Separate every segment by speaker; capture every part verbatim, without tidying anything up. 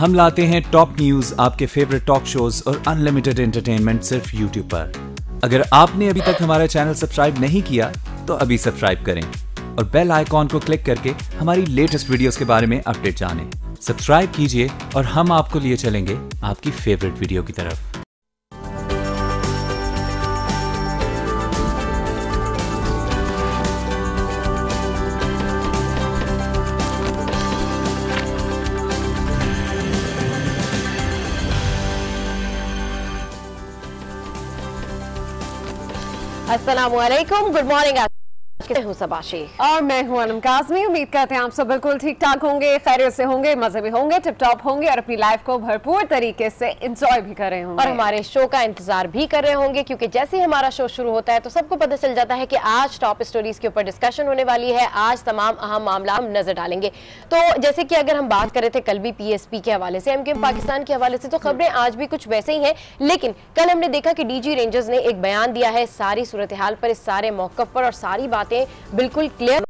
Speaker 1: हम लाते हैं टॉप न्यूज, आपके फेवरेट टॉक शोज और अनलिमिटेड एंटरटेनमेंट सिर्फ यूट्यूब पर। अगर आपने अभी तक हमारा चैनल सब्सक्राइब नहीं किया तो अभी सब्सक्राइब करें और बेल आइकॉन को क्लिक करके हमारी लेटेस्ट वीडियोस के बारे में अपडेट जानें। सब्सक्राइब कीजिए और हम आपको लिए चलेंगे आपकी फेवरेट वीडियो की तरफ।
Speaker 2: अस्सलामुअलैकुम, गुड मॉर्निंग। हूँ सबाशी
Speaker 3: और मैं हूँ अनम काज़मी। उम्मीद करते हैं आप सब बिल्कुल ठीक ठाक होंगे, खैरियत से होंगे, मजे में होंगे, टिप टॉप होंगे और अपनी लाइफ को भरपूर तरीके से एंजॉय भी कर रहे होंगे
Speaker 2: और हमारे शो का इंतजार भी कर रहे होंगे, क्योंकि जैसे ही हमारा शो शुरू होता है तो सबको पता चल जाता है कि आज टॉप स्टोरीज के ऊपर डिस्कशन होने वाली है। आज तमाम अहम मामला हम नजर डालेंगे। तो जैसे कि अगर हम बात कर रहे थे कल भी पीएसपी के हवाले से, एमकेएम पाकिस्तान के हवाले से, तो खबरें आज भी कुछ वैसे ही हैं। लेकिन कल हमने देखा कि डीजी रेंजर्स ने एक बयान दिया है सारी सूरत हाल पर, इस सारे मौकफ पर, और सारी बातें बिल्कुल क्लियर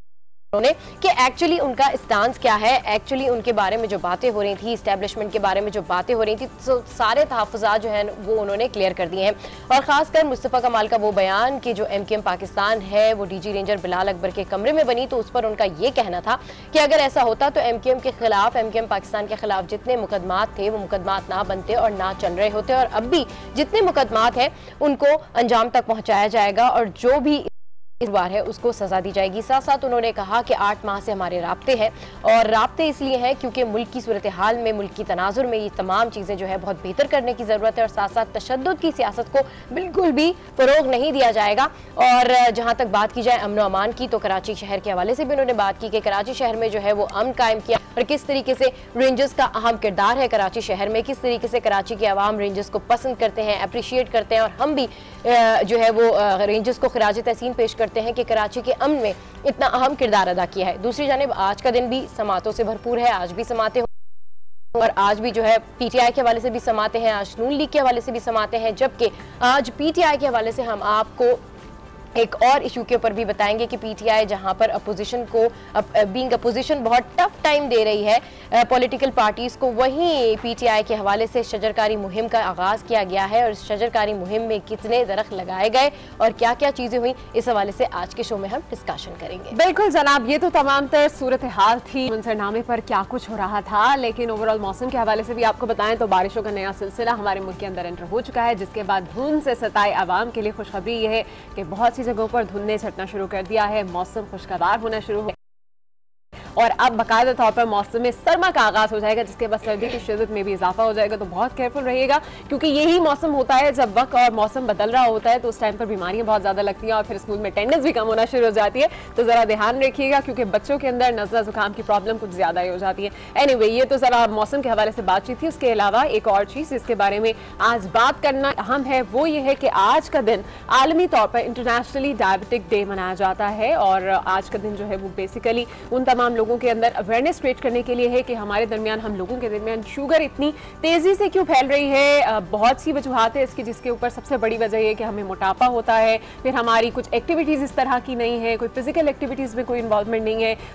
Speaker 2: कि एक्चुअली उनका स्टांस क्या है, एक्चुअली उनके बारे में जो बातें हो रही थी, इस्टेब्लिशमेंट के बारे में जो बातें हो रही थी, तो सारे तहफ़्फ़ुज़ात जो हैं वो उन्होंने क्लियर कर दिए हैं। और ख़ासकर मुस्तफ़ा कमाल का वो बयान कि जो एमकेएम पाकिस्तान है वो डीजी रेंजर बिलाल अकबर के कमरे में बनी, तो उस पर उनका ये कहना था कि अगर ऐसा होता तो एमकेएम के खिलाफ, एमकेएम पाकिस्तान के खिलाफ जितने मुकदमात थे वो मुकदमात ना बनते और ना चल रहे होते, और अब भी जितने मुकदमात हैं उनको अंजाम तक पहुँचाया जाएगा और जो भी इस बार है उसको सजा दी जाएगी। साथ साथ उन्होंने कहा कि आठ माह से हमारे राब्ते हैं, और राब्ते इसलिए हैं क्योंकि मुल्क की सूरत हाल में, मुल्क की तनाजुर में ये तमाम चीज़ें जो है बहुत बेहतर करने की ज़रूरत है, और साथ साथ तशद्दुद की सियासत को बिल्कुल भी फ़रोग नहीं दिया जाएगा। और जहाँ तक बात की जाए अमन व अमान की, तो कराची शहर के हवाले से भी उन्होंने बात की कि कराची शहर में जो है वो अमन कायम किया, और किस तरीके से रेंजर्स का अहम किरदार है कराची शहर में, किस तरीके से कराची के अवाम रेंजर्स को पसंद करते हैं, अप्रिशिएट करते हैं, और हम भी जो है वो रेंजर्स को खिराज तहसीन पेश करते हैं कि कराची के अमन में इतना अहम किरदार अदा किया है। दूसरी जानिब आज का दिन भी समातों से भरपूर है, आज भी समाते और आज भी जो है पीटीआई के हवाले से भी समाते हैं, आज नून लीग के हवाले से भी समाते हैं, जबकि आज पीटीआई के हवाले से हम आपको एक और इशू के ऊपर भी बताएंगे कि पीटीआई जहां पर अपोजिशन को, बीइंग अपोजिशन बहुत टफ टाइम दे रही है पॉलिटिकल पार्टीज को, वहीं पीटीआई के हवाले से शजरकारी मुहिम का आगाज किया गया है, और इस शजरकारी मुहिम में कितने दरख्त लगाए गए और क्या क्या चीजें हुई, इस हवाले से आज के शो में हम डिस्कशन करेंगे।
Speaker 3: बिल्कुल जनाब, ये तो तमाम तर सूरत हाल थी, मंजरनामे पर क्या कुछ हो रहा था। लेकिन ओवरऑल मौसम के हवाले से भी आपको बताएं तो बारिशों का नया सिलसिला हमारे मुल्क के अंदर एंटर हो चुका है, जिसके बाद धुंध से सताए आवाम के लिए खुशखबरी ये है कि बहुत सी जगहों पर धुंध ने छटना शुरू कर दिया है, मौसम खुशगवार होना शुरू हो और अब बाकायदा तौर पर मौसम में सरमा का आगाज हो जाएगा, जिसके बाद सर्दी की शिद्दत में भी इजाफा हो जाएगा। तो बहुत केयरफुल रहिएगा, क्योंकि यही मौसम होता है जब वक्त और मौसम बदल रहा होता है तो उस टाइम पर बीमारियां बहुत ज्यादा लगती हैं और फिर स्कूल में अटेंडेंस भी कम होना शुरू हो जाती है। तो जरा ध्यान रखिएगा, क्योंकि बच्चों के अंदर नज़ला जुकाम की प्रॉब्लम कुछ ज्यादा ही हो जाती है। एनीवे, ये तो जरा मौसम के हवाले से बातचीत थी। उसके अलावा एक और चीज जिसके बारे में आज बात करना अहम है वो ये है कि आज का दिन आलमी तौर पर इंटरनेशनली डायबिटिक डे मनाया जाता है, और आज का दिन जो है वो बेसिकली उन तमाम लोगों के अंदर अवेयरनेस क्रिएट करने के लिए है कि हमारे दरमियान, हम लोगों के दरमियान शुगर इतनी तेजी से क्यों फैल रही है। बहुत सी वजूहात है इसकी, जिसके ऊपर सबसे बड़ी वजह यह कि हमें मोटापा होता है, फिर हमारी कुछ एक्टिविटीज इस तरह की नहीं है, कोई फिजिकल एक्टिविटीज में कोई इन्वॉल्वमेंट नहीं है,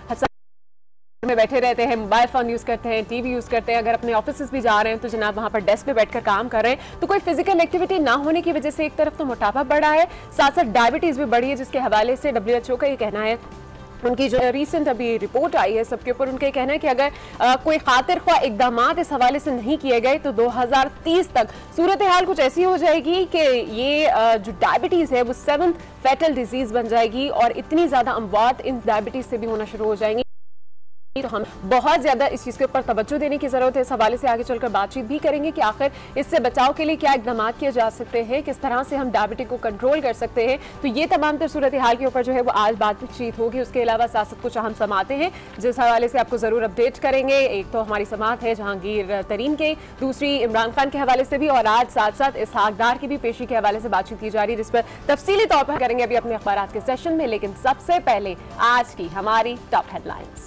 Speaker 3: में बैठे रहते हैं, मोबाइल फोन यूज करते हैं, टीवी यूज करते हैं। अगर अपने ऑफिस भी जा रहे हैं तो जनाब वहां पर डेस्क पे बैठकर काम कर रहे हैं, तो कोई फिजिकल एक्टिविटी ना होने की वजह से एक तरफ तो मोटापा बढ़ा है, साथ साथ डायबिटीज भी बढ़ी है, जिसके हवाले से डब्ल्यू एच ओ का ये कहना है, उनकी जो रिसेंट अभी रिपोर्ट आई है सबके ऊपर, उनका कहना है कि अगर आ, कोई खातिर ख्वाह इकदाम इस हवाले से नहीं किए गए तो दो हज़ार तीस तक सूरत हाल कुछ ऐसी हो जाएगी कि ये आ, जो डायबिटीज़ है वो सेवंथ फैटल डिजीज बन जाएगी, और इतनी ज़्यादा अमवात इन डायबिटीज़ से भी होना शुरू हो जाएंगी। तो हम बहुत ज्यादा इस चीज के ऊपर तवज्जो देने की जरूरत है। इस हवाले से आगे चलकर बातचीत भी करेंगे कि आखिर इससे बचाव के लिए क्या इकदाम किए जा सकते हैं, किस तरह से हम डायबिटिक को कंट्रोल कर सकते हैं। तो ये तमाम तर सूरत हाल के ऊपर जो है वो आज बातचीत होगी। उसके अलावा साथ साथ कुछ अहम समातें हैं जिस हवाले से आपको जरूर अपडेट करेंगे। एक तो हमारी समात है जहांगीर तरीन के, दूसरी इमरान खान के हवाले से भी, और आज साथ साथ इसहाक डार की भी पेशी के हवाले से बातचीत की जा रही है, जिस पर तफसीली तौर पर करेंगे अभी अपने अखबार के सेशन में। लेकिन सबसे पहले आज की हमारी टॉप हेडलाइंस।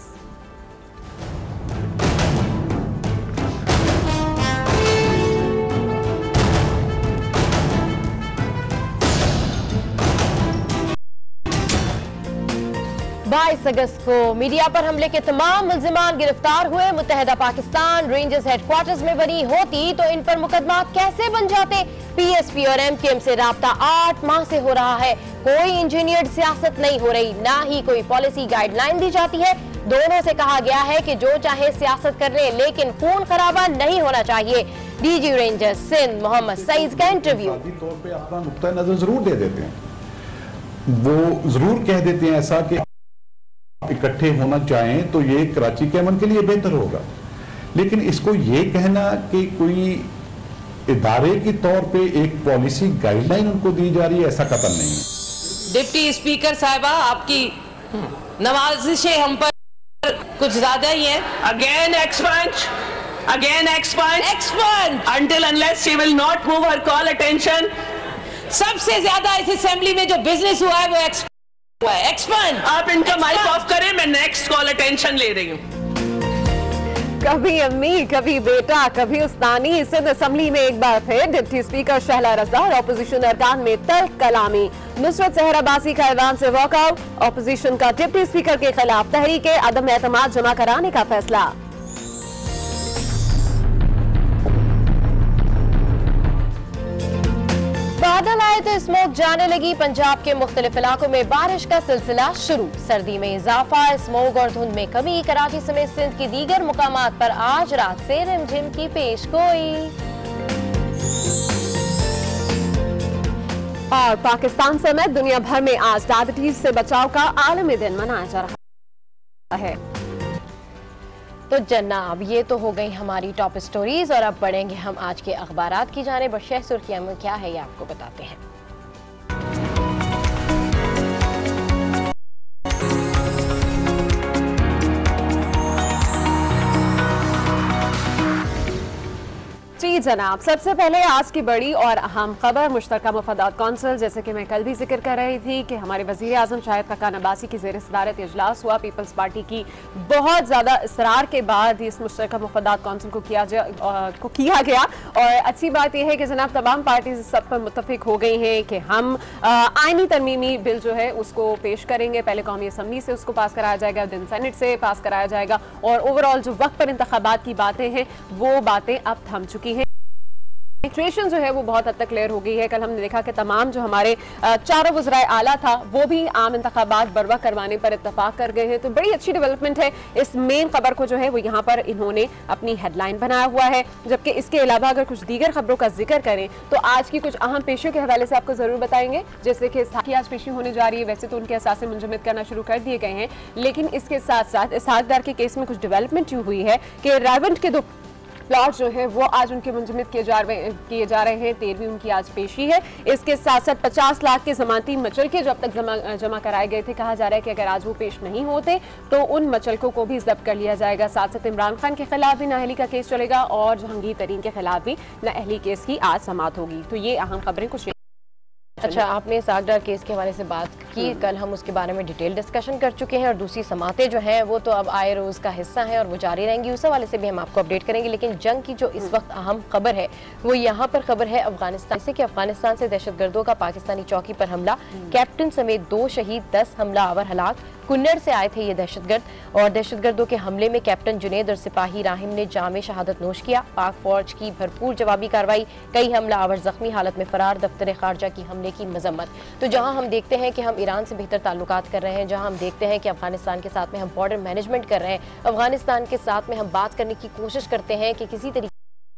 Speaker 2: बाईस अगस्त को मीडिया पर हमले के तमाम मुल्जिमान गिरफ्तार हुए। मुत्तहिदा पाकिस्तान रेंजर्स हेडक्वार्टर्स में बनी होती तो इन पर मुकदमा कैसे बन जाते। पीएसपी और एमकेएम से राब्ता आठ माह से हो रहा है, कोई इंजीनियर्ड सियासत नहीं हो रही, ना ही कोई पॉलिसी गाइडलाइन दी जाती है। दोनों से कहा गया है कि जो चाहे सियासत कर ले, लेकिन खून खराबा नहीं होना चाहिए। डीजी रेंजर्स सिंध मोहम्मद सईद का इंटरव्यू।
Speaker 4: तौर पे अपना नुक्ता नजर जरूर दे देते हैं, वो जरूर कह देते हैं ऐसा कि इकट्ठे होना चाहें तो ये कराची के अमन के लिए बेहतर होगा, लेकिन इसको ये कहना कि कोई इदारे के तौर पे एक पॉलिसी गाइडलाइन उनको दी जा रही है, ऐसा कतई नहीं है।
Speaker 5: डिप्टी स्पीकर साहिबा, आपकी नवाजिशें हम पर कुछ ज्यादा ही है।
Speaker 6: Again expunge, again expunge,
Speaker 5: expert
Speaker 6: until unless she will not move her call attention.
Speaker 5: सबसे ज्यादा इस असेंबली में जो बिजनेस हुआ है वो एक्सपर्ट हुआ है। एक्सपर्ट
Speaker 6: आप इनका माइक ऑफ करें, मैं नेक्स्ट कॉल अटेंशन ले रही हूँ।
Speaker 3: कभी अम्मी, कभी बेटा, कभी उस्तानी। सिंध असेंबली में एक बार फिर डिप्टी स्पीकर शहला रजा और ऑपोजिशन अरकान में तल्ख कलामी। नुसरत सहर अब्बासी का ऐवान से वॉकआउट। ऑपोजिशन का डिप्टी स्पीकर के खिलाफ तहरीक अदम एतमाद जमा कराने का फैसला।
Speaker 2: बादल आए तो स्मोक जाने लगी। पंजाब के मुख्तलिफ इलाकों में बारिश का सिलसिला शुरू। सर्दी में इजाफा, स्मोक और धुंध में कमी। कराची समेत सिंध की दीगर मुकामात पर आज रात से रिमझिम की पेशगोई।
Speaker 3: और पाकिस्तान समेत दुनिया भर में आज डायबिटीज से बचाव का आलमी दिन मनाया जा रहा है।
Speaker 2: तो जनाब, ये तो हो गई हमारी टॉप स्टोरीज और अब बढ़ेंगे हम आज के अखबारात की जानिब। शह सुर्खियां में क्या है ये आपको बताते हैं।
Speaker 3: जी जनाब, सबसे पहले आज की बड़ी और अहम खबर मुश्तरका मुफादात कौंसिल, जैसे कि मैं कल भी जिक्र कर रही थी कि हमारे वजीर आजम शाहिद खकान अब्बासी की ज़ेर सदारत इजलास हुआ। पीपल्स पार्टी की बहुत ज़्यादा इसरार के बाद इस मुश्तरका मुफादात कौंसिल को किया जा, आ, को किया गया। और अच्छी बात यह है कि जनाब तमाम पार्टी सब पर मुत्तफिक हो गई हैं कि हम आइनी तरमीमी बिल जो है उसको पेश करेंगे। पहले कौमी असम्बली से उसको पास कराया जाएगा, दिन सेनेट से पास कराया जाएगा। और ओवरऑल जो वक्त पर इंतखाबात की बातें हैं वो बातें अब थम चुकी हैं। सिचुएशन जो है वो बहुत हद तक क्लियर हो गई है। कल हमने देखा कि तमाम जो हमारे चारों वज़राए आला था वो भी आम इंतखाबात बरवा करवाने पर इत्तफाक कर गए हैं। तो बड़ी अच्छी डेवलपमेंट है। इस मेन खबर को जो है वो यहाँ पर इन्होंने अपनी हेडलाइन बनाया हुआ है। जबकि इसके अलावा अगर कुछ दीगर खबरों का जिक्र करें तो आज की कुछ अहम पेशियों के हवाले से आपको जरूर बताएंगे। जैसे कि इसहाक की आज पेशी होने जा रही है। वैसे तो उनके असासे मुंजमद करना शुरू कर दिए गए हैं, लेकिन इसके साथ साथ इसहाक डार के केस में कुछ डेवलपमेंट यूँ हुई है कि रायवंड के दो प्लॉट जो है वो आज उनके मुंजमद किए जा रहे किए जा रहे हैं। तेरहवीं उनकी आज पेशी है। इसके साथ साथ पचास लाख के जमानती मचलके जो अब तक जमा जमा कराए गए थे, कहा जा रहा है कि अगर आज वो पेश नहीं होते तो उन मचलकों को भी जब्त कर लिया जाएगा। साथ साथ इमरान खान के खिलाफ भी नाअहली का केस चलेगा और जहांगीर तरीन के खिलाफ भी नाअहली केस की आज समाअत होगी। तो ये अहम खबरें कुछ।
Speaker 2: अच्छा, आपने इसहाक डार केस के हवाले से बात की, कल हम उसके बारे में डिटेल डिस्कशन कर चुके हैं और दूसरी समातें जो हैं वो तो अब आए रोज़ का हिस्सा हैं और वो जारी रहेंगी। उस हवाले से भी हम आपको अपडेट करेंगे। लेकिन जंग की जो इस वक्त अहम खबर है वो यहाँ पर खबर है अफगानिस्तान से कि अफगानिस्तान से दहशतगर्दों का पाकिस्तानी चौकी पर हमला, कैप्टन समेत दो शहीद, दस हमला आवर हलाक। कुन्नड़ से आए थे ये दहशतगर्द और दहशतगर्दों के हमले में कैप्टन जुनेद और सिपाही राहिम ने जाम शहादत नोश किया। पाक फौज की भरपूर जवाबी कार्रवाई, कई हमला आवर जख्मी, हालत में फरार, दफ्तर खारजा की हमले की मजम्मत। तो जहां हम देखते हैं कि हम ईरान से बेहतर ताल्लुकात कर रहे हैं, जहां हम देखते हैं कि अफगानिस्तान के साथ में हम बॉर्डर मैनेजमेंट कर रहे हैं, अफगानिस्तान के साथ में हम बात करने की कोशिश करते हैं कि किसी तरीके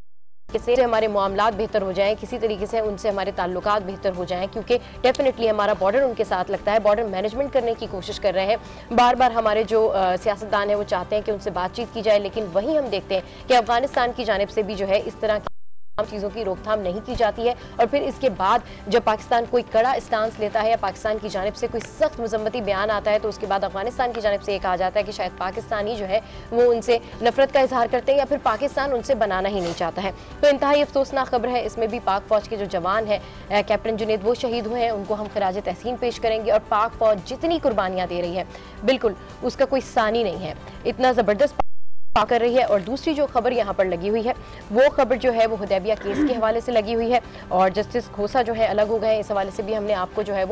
Speaker 2: से हमारे मामलात बेहतर हो जाएं, किसी तरीके से उनसे हमारे ताल्लुकात बेहतर हो जाएं, क्योंकि डेफिनेटली हमारा बॉर्डर उनके साथ लगता है। बॉर्डर मैनेजमेंट करने की कोशिश कर रहे हैं। बार बार हमारे जो सियासतदान है वो चाहते हैं कि उनसे बातचीत की जाए, लेकिन वहीं हम देखते हैं कि अफगानिस्तान की जानिब से भी जो है इस तरह चीज़ों की रोकथाम नहीं की जाती है। और फिर इसके बाद जब पाकिस्तान कोई कड़ा स्टांस लेता है या पाकिस्तान की जानिब से कोई सख्त मजम्मती बयान आता है तो उसके बाद अफगानिस्तान की जानिब से ये कहा जाता है कि शायद पाकिस्तानी जो है वो उनसे नफरत का इजहार करते हैं या फिर पाकिस्तान उनसे बनाना ही नहीं चाहता है। तो इंतहाई अफसोसनाक खबर है। इसमें भी पाक फौज के जो जवान है कैप्टन जुनेद वो शहीद हुए हैं, उनको हम खराज तहसीन पेश करेंगे। और पाक फौज जितनी कुर्बानियाँ दे रही है बिल्कुल उसका कोई सानी नहीं है, इतना ज़बरदस्त कर रही है। और दूसरी जो खबर यहाँ पर लगी हुई है वो खबर जो है वो हुदैबिया केस के हवाले से लगी हुई है और जस्टिस खोसा जो है अलग हो गए। इस हवाले से भी हमने आपको जो है वो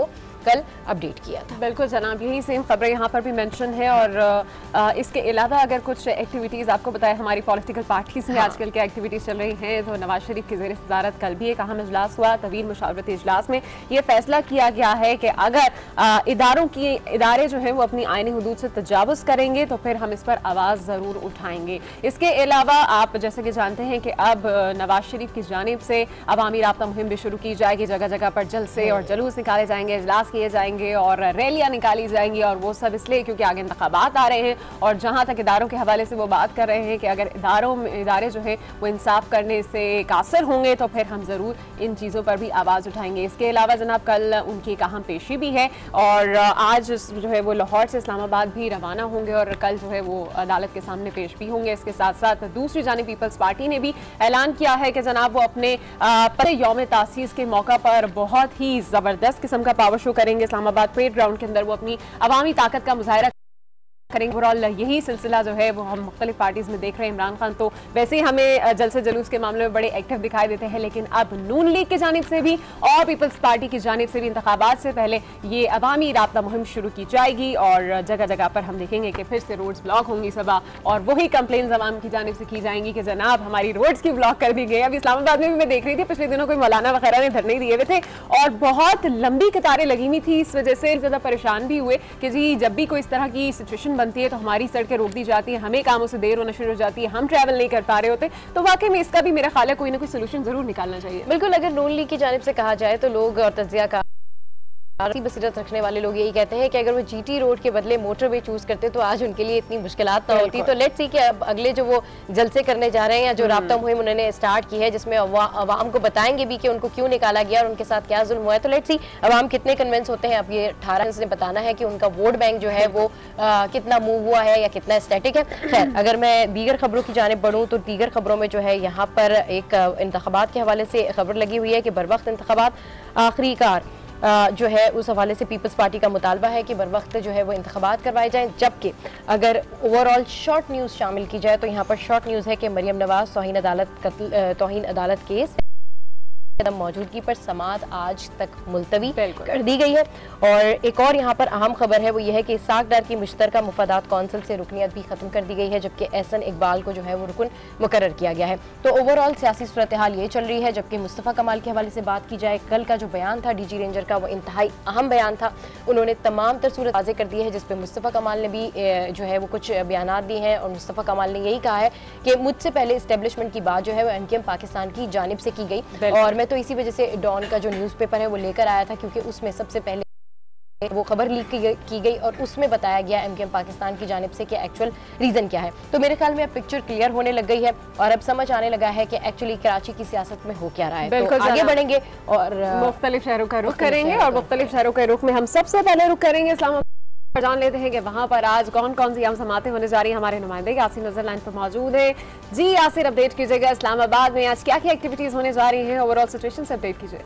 Speaker 2: कल अपडेट किया था।
Speaker 3: बिल्कुल जनाब, यही सेम खबरें यहाँ पर भी मेंशन है। और आ, इसके अलावा अगर कुछ एक्टिविटीज़ आपको बताएं हमारी पॉलिटिकल पार्टीज में हाँ। आजकल क्या एक्टिविटीज़ चल रही हैं, तो नवाज शरीफ की ज़ेर सदारत कल भी एक अहम इजलास हुआ। तवील मुशावरती इजलास में ये फैसला किया गया है कि अगर आ, इदारों की इदारे जो हैं वो अपनी आईनी हुदूद से तजावुज़ करेंगे तो फिर हम इस पर आवाज़ ज़रूर उठाएंगे। इसके अलावा आप जैसे कि जानते हैं कि अब नवाज शरीफ की जानिब से अवामी राब्ता मुहिम भी शुरू की जाएगी। जगह जगह पर जलसे और जुलूस निकाले जाएंगे, इजलास किए जाएंगे और रैलियां निकाली जाएंगी। और वो सब इसलिए क्योंकि आगे इंतखाबात आ रहे हैं। और जहां तक इदारों के हवाले से वो बात कर रहे हैं कि अगर इदारों में इदारे जो है वो इंसाफ करने से कासिर होंगे तो फिर हम ज़रूर इन चीज़ों पर भी आवाज़ उठाएंगे। इसके अलावा जनाब कल उनकी एक अहम पेशी भी है और आज जो है वो लाहौर से इस्लामाबाद भी रवाना होंगे और कल जो है वो अदालत के सामने पेश भी होंगे। इसके साथ साथ दूसरी जानिब पीपल्स पार्टी ने भी ऐलान किया है कि जनाब वो अपने पर यौम तासीस के मौका पर बहुत ही ज़बरदस्त किस्म का पावर शो करेंगे। इस्लामाबाद परेड ग्राउंड के अंदर वो अपनी अवामी ताकत का मुजाहरा करेंगे। ओवरऑल यही सिलसिला जो है वो हम मुख्तलिफ पार्टीज में देख रहे हैं। इमरान खान तो वैसे ही हमें जलसे जुलूस के मामले में बड़े एक्टिव दिखाई देते हैं, लेकिन अब नून लीग की जानिब से भी और पीपल्स पार्टी की जानिब से भी इंतखाबात से पहले ये अवामी राब्ता मुहिम शुरू की जाएगी और जगह जगह पर हम देखेंगे कि फिर से रोड्स ब्लॉक होंगी सभा और वही कंप्लेन अवाम की जानिब से की जाएंगी कि जनाब हमारी रोड्स की ब्लॉक कर दी गई। अब इस्लामाबाद में भी मैं देख रही थी पिछले दिनों कोई मौलाना वगैरह ने धरने दिए हुए थे और बहुत लंबी कतारें लगी हुई थी। इस वजह से ज़्यादा परेशान भी हुए कि जी जब भी कोई इस तरह की सिचुएशन बनती है तो हमारी सड़कें रोक दी जाती है, हमें कामों से देर होना शुरू हो जाती है, हम ट्रैवल नहीं कर पा रहे होते। तो वाकई में इसका भी मेरा ख्याल है कोई ना कोई सोल्यूशन जरूर निकालना चाहिए।
Speaker 2: बिल्कुल, अगर नून लीग की जानिब से कहा जाए तो लोग और तज्जिया का बसीरत रखने वाले लोग यही कहते हैं कि अगर वो जीटी रोड के बदले मोटरवे चूज करते तो आज उनके लिए इतनी मुश्किलात ना होती। तो लेट्स सी कि अब अगले जो वो जलसे करने जा रहे हैं या जो राब्ता मुहिम उन्होंने स्टार्ट की है जिसमें अवाम को बताएंगे भी कि उनको क्यों निकाला गया और उनके साथ क्या जुल्म हुआ है। तो लेट्स सी अवाम कितने कन्विंस होते हैं। अब ये अठारह ने बताना है कि उनका वोट बैंक जो है वो आ, कितना मूव हुआ है या कितना स्टैटिक है। खैर, अगर मैं दीगर खबरों की जानिब बढ़ूँ तो दीगर खबरों में जो है यहाँ पर एक इंतखाबात के हवाले से खबर लगी हुई है कि बर वक्त इंतखाबात आखिरीकार जो है उस हवाले से पीपल्स पार्टी का मुतालबा है कि बर वक्त जो है वो इंतखाबात करवाए जाएं। जबकि अगर ओवरऑल शॉर्ट न्यूज़ शामिल की जाए तो यहाँ पर शॉर्ट न्यूज़ है कि मरियम नवाज तौहीन अदालत कत्ल तौहीन अदालत केस मौजूदगी पर समाअत आज तक मुलतवी कर दी गई है। और एक और यहाँ पर अहम खबर है वो ये है कि इसाक डार की मुश्तरका मुफादात कौंसिल से रुकनियत भी खत्म कर दी गई है, जबकि एहसन इकबाल को जो है वो रुकन मुकर्रर किया गया है। तो ओवरऑल सियासी सूरत हाल ये चल रही है। जबकि मुस्तफ़ा कमाल के हवाले से बात की जाए, कल का जो बयान था डीजी रेंजर का वो इंतहाई अहम बयान था। उन्होंने तमाम तर सूरत वाज़ेह कर दी है जिसपे मुस्तफ़ा कमाल ने भी जो है वो कुछ बयान दिए हैं और मुस्तफ़ा कमाल ने यही कहा है कि मुझसे पहले इस्टेब्लिशमेंट की बात जो है वो एनकेएम पाकिस्तान की जानिब से की गई और मैं तो इसी वजह से डॉन का जो न्यूज़पेपर है वो लेकर आया था क्योंकि उसमें सबसे पहले वो खबर लीक की गई और उसमें बताया गया एमकेएम पाकिस्तान की जानिब से कि एक्चुअल रीजन क्या है। तो मेरे ख्याल में अब पिक्चर क्लियर होने लग गई है और अब समझ आने लगा है कि एक्चुअली कराची की सियासत में हो क्या रहा है। तो आगे बढ़ेंगे और
Speaker 3: मुख्तलिफ शहरों का रुख करेंगे और मुख्तलिफ शहरों के रुख में हम सबसे पहले रुख करेंगे इस्लामाबाद। जान लेते हैं कि वहां पर आज कौन कौन सी आम समातें होने जा रही हैं। हमारे नुमाइंदे यासिर नजर लाइन पर मौजूद है। जी यासिर, अपडेट कीजिएगा इस्लामाबाद में आज क्या क्या एक्टिविटीज होने जा रही हैं, ओवरऑल सिचुएशन से अपडेट कीजिए।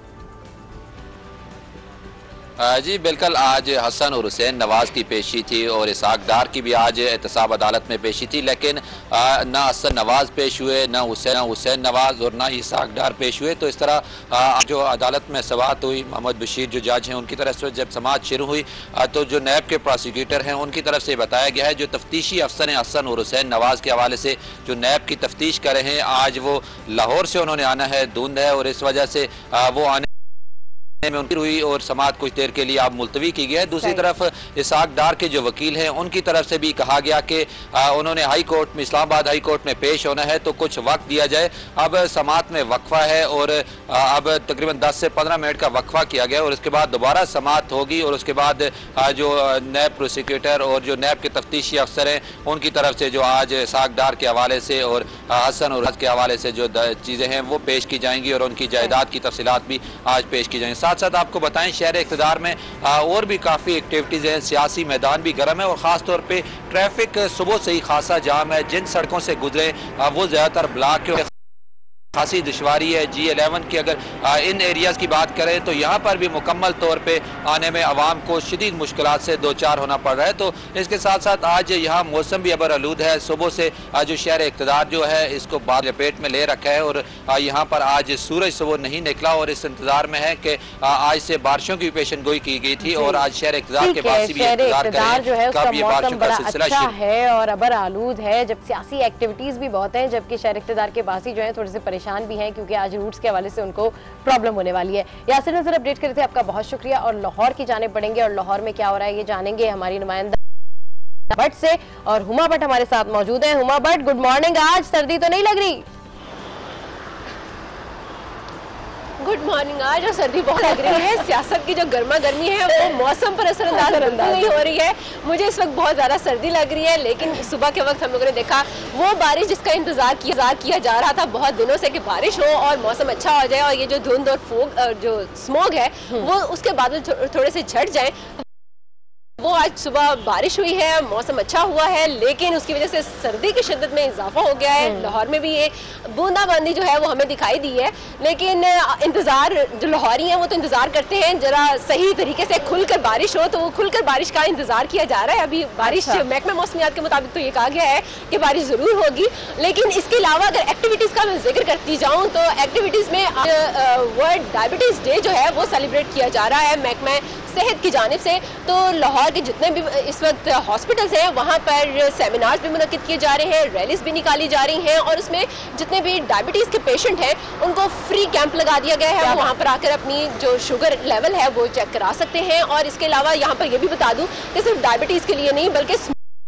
Speaker 7: जी बिल्कुल, आज हसन और हुसैन नवाज की पेशी थी और इसाक डार की भी आज एहतसाब अदालत में पेशी थी, लेकिन ना हसन नवाज पेश हुए, ना हुसैन हुसैन नवाज और ना इसाक डार पेश हुए। तो इस तरह आ, जो अदालत में समाअत हुई, मोहम्मद बशीर जो जज हैं उनकी तरफ से जब समाअत शुरू हुई आ, तो जो नैब के प्रोसिक्यूटर हैं उनकी तरफ से बताया गया है जो तफ्तीशी अफसर हैं हसन और हुसैन नवाज के हवाले से जो नैब की तफ्तीश कर रहे हैं, आज वो लाहौर से उन्होंने आना है, धुंध है और इस वजह से आ, वो आने में उनकी हुई और समाअत कुछ देर के लिए आप मुलतवी की गई है। दूसरी तरफ इसाक डार के जो वकील हैं उनकी तरफ से भी कहा गया कि उन्होंने हाई कोर्ट में इस्लामाबाद हाई कोर्ट में पेश होना है तो कुछ वक्त दिया जाए। अब समाअत में वक्फा है और अब तकरीबन दस से पंद्रह मिनट का वक्फा किया गया और उसके बाद दोबारा समाअत होगी और उसके बाद जो नैब प्रोसिक्यूटर और जो नैब के तफ्तीशी अफसर हैं उनकी तरफ से जो आज इसाक डार के हवाले से और हसन और के हवाले से जो चीज़ें हैं वो पेश की जाएंगी और उनकी जायदाद की तफसीलात भी आज पेश की जाएंगी। साथ साथ आपको बताएं शहर इक़्तिदार में और भी काफ़ी एक्टिविटीज़ हैं, सियासी मैदान भी गर्म है और ख़ास तौर पे ट्रैफिक सुबह से ही खासा जाम है। जिन सड़कों से गुजरे वो ज़्यादातर ब्लॉक खासी दुश्वारी है। जी इलेवन की अगर आ, इन एरियाज़ की बात करें तो यहाँ पर भी मुकम्मल तौर पे आने में आवाम को शदीद मुश्किलात से दो चार होना पड़ रहा है। तो इसके साथ साथ आज यहाँ मौसम भी अबर आलूद है। सुबह से जो शहर इक़्तिदार जो है इसको बाद लपेट में ले रखा है और यहाँ पर आज सूरज सुबह नहीं निकला और इस इंतजार में है कि आज से बारिशों की पेशन गोई की गई थी और आज शहर इक़्तिदार के बाद भी इंतजार करें कब ये बारिशों का सिलसिला शुरू
Speaker 2: है और अबर आलूद है। जब सियासी एक्टिविटीज भी बहुत हैं, जबकि शहर इक़्तिदार के बासी जो है थोड़े से परेशान भी हैं क्योंकि आज रूट्स के हवाले से उनको प्रॉब्लम होने वाली है। यासिर नजर अपडेट कर रहे थे, आपका बहुत शुक्रिया। और लाहौर की जाने पड़ेंगे और लाहौर में क्या हो रहा है ये जानेंगे हमारी नुमाइंदा भट्ट से। और हुमा भट्ट हमारे साथ मौजूद है। Huma Bhatt, good morning. आज सर्दी तो नहीं लग रही?
Speaker 3: Good morning. आज और सर्दी बहुत लग रही है। सियासत की जो गर्मा गर्मी है वो मौसम पर असरअंदाज नहीं हो रही है। मुझे इस वक्त बहुत ज़्यादा सर्दी लग रही है, लेकिन सुबह के वक्त हम लोगों ने देखा वो बारिश जिसका इंतजार किया किया जा रहा था बहुत दिनों से कि बारिश हो और मौसम अच्छा हो जाए और ये जो धुंध और फोग जो स्मोग है वो उसके बादल थोड़े से झट जाए। वो आज सुबह बारिश हुई है, मौसम अच्छा हुआ है, लेकिन उसकी वजह से सर्दी की शिद्दत में इजाफा हो गया है। लाहौर में भी ये बूंदाबांदी जो है वो हमें दिखाई दी है, लेकिन इंतजार जो लाहौरी हैं वो तो इंतजार करते हैं जरा सही तरीके से खुलकर बारिश हो, तो वो खुलकर बारिश का इंतजार किया जा रहा है। अभी बारिश अच्छा। महकमा मौसमियात के मुताबिक तो ये कहा गया है कि बारिश जरूर होगी, लेकिन इसके अलावा अगर एक्टिविटीज का मैं जिक्र करती जाऊँ तो एक्टिविटीज में वर्ल्ड डायबिटीज डे जो है वो सेलिब्रेट किया जा रहा है महकमा सेहत की जानिब से। तो लाहौर के जितने भी इस वक्त हॉस्पिटल्स हैं वहाँ पर सेमिनार्स भी मुनक्किद किए जा रहे हैं, रैलीज भी निकाली जा रही हैं और उसमें जितने भी डायबिटीज़ के पेशेंट हैं उनको फ्री कैंप लगा दिया गया है। वो वहाँ पर आकर अपनी जो शुगर लेवल है वो चेक करा सकते हैं। और इसके अलावा यहाँ पर ये भी बता दूँ कि सिर्फ डायबिटीज़ के लिए नहीं बल्कि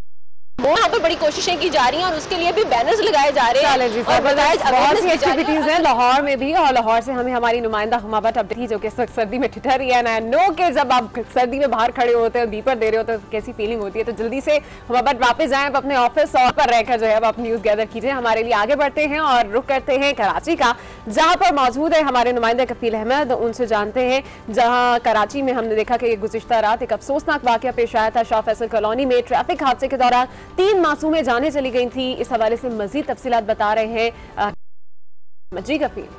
Speaker 3: वहाँ पर बड़ी कोशिशें की जा रही हैं और उसके लिए भी बैनर्स लगाए जा रहे हैं। बहुत सी एक्टिविटीज हैं लाहौर में भी। और लाहौर से हमें हमारी नुमाइंदा हुमा भट्ट अपडेट थी जो कि इस वक्त सर्दी में ठिठर रही है ना। नो के जब आप सर्दी में बाहर खड़े होते हैं बीपर दे रहे होते हैं तो कैसी फीलिंग होती है। तो जल्दी से हुमा भट्ट वापस जाएं अपने ऑफिस और पर रहकर जो है आप न्यूज गैदर कीजिए। हमारे लिए आगे बढ़ते हैं और रुख करते हैं कराची का, जहाँ पर मौजूद है हमारे नुमाइंदा कफील अहमद। उनसे जानते हैं जहाँ कराची में हमने देखा कि गुज़िश्ता रात एक अफसोसनाक वाक़या पेश आया था। शाह फैसल कॉलोनी में ट्रैफिक हादसे के दौरान तीन मासूमें जाने चली गई थी। इस हवाले से मजीद तफसीलात बता रहे हैं जी कफील।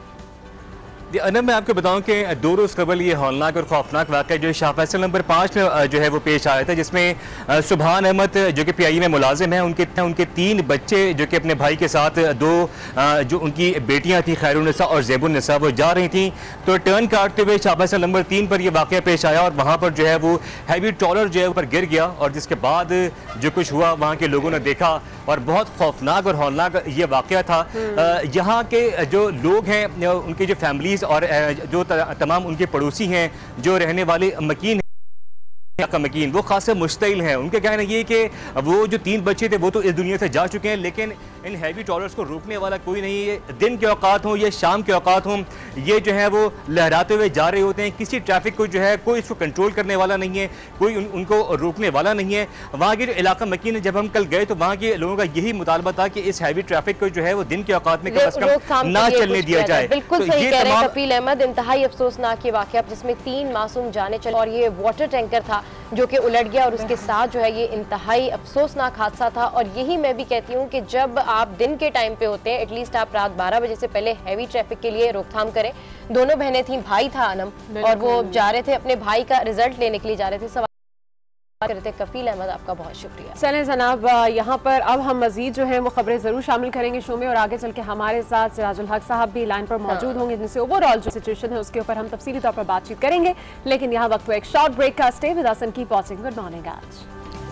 Speaker 8: अनब मैं आपको बताऊं कि दो रोज़ कबल ये हौलनाक और खौफनाक वाक़या जो शाह फैसल नंबर पाँच में जो है वो पेश आया था, जिसमें सुबहान अहमद जो कि पीआईए में मुलाजिम हैं उनके उनके तीन बच्चे जो कि अपने भाई के साथ दो जो उनकी बेटियां थी खैरुन्निसा और ज़ैबुन्निसा वो जा रही थी। तो टर्न काटते हुए शाह फैसल नंबर तीन पर यह वाक़या पेश आया और वहाँ पर जो है वो हैवी ट्रॉलर जो है ऊपर गिर गया और जिसके बाद जो कुछ हुआ वहाँ के लोगों ने देखा और बहुत खौफनाक और हौलनाक ये वाक़या था। यहाँ के जो लोग हैं उनकी जो फैमिलीज और जो तमाम उनके पड़ोसी हैं जो रहने वाले मकीन का मकीन वो खासा मुश्तिल हैं। उनका कहना ये कि वो जो तीन बच्चे थे वो तो इस दुनिया से जा चुके हैं, लेकिन इन हैवी ट्रॉलर्स को रोकने वाला कोई नहीं है। दिन के औकात हों या शाम के औकात हों ये जो है वो लहराते हुए जा रहे होते हैं। किसी ट्रैफिक को जो है कोई इसको कंट्रोल करने वाला नहीं है, कोई उन, उनको रोकने वाला नहीं है। वहाँ के जो इलाका मकीन है, जब हम कल गए तो वहाँ के लोगों का यही मुतालबा था कि इस हैवी ट्रैफिक को जो है वो दिन के औकात में कम अज कम ना चलने दिया जाए।
Speaker 2: बिल्कुल सही कह रहे हैं कफील अहमद। इंतहाई अफसोसनाक ये वाक़या जिसमें तीन मासूम जाने चले और ये वाटर टैंकर था जो कि उलट गया और उसके साथ जो है ये इंतहाई अफसोसनाक हादसा था। और यही मैं भी कहती हूँ कि जब आप दिन के टाइम पे होते हैं एटलीस्ट आप रात बारह बजे से पहले हैवी ट्रैफिक के लिए रोकथाम करें। दोनों बहनें थी, भाई था अनम और वो जा रहे थे अपने भाई का रिजल्ट लेने के लिए जा रहे थे। सवाल करते कफील अहमद, आपका बहुत शुक्रिया।
Speaker 3: चलें जनाब, यहाँ पर अब हम मजीद जो है वो खबरें जरूर शामिल करेंगे शो में और आगे चल के हमारे साथ सिराजुल हक साहब भी लाइन पर मौजूद होंगे जिनसे ओवरऑल जो सिचुएशन है उसके ऊपर हम तफसीली तौर पर बातचीत करेंगे। लेकिन यहाँ वक्त एक शॉर्ट ब्रेक का। Stay with us and keep watching. Good morning आज।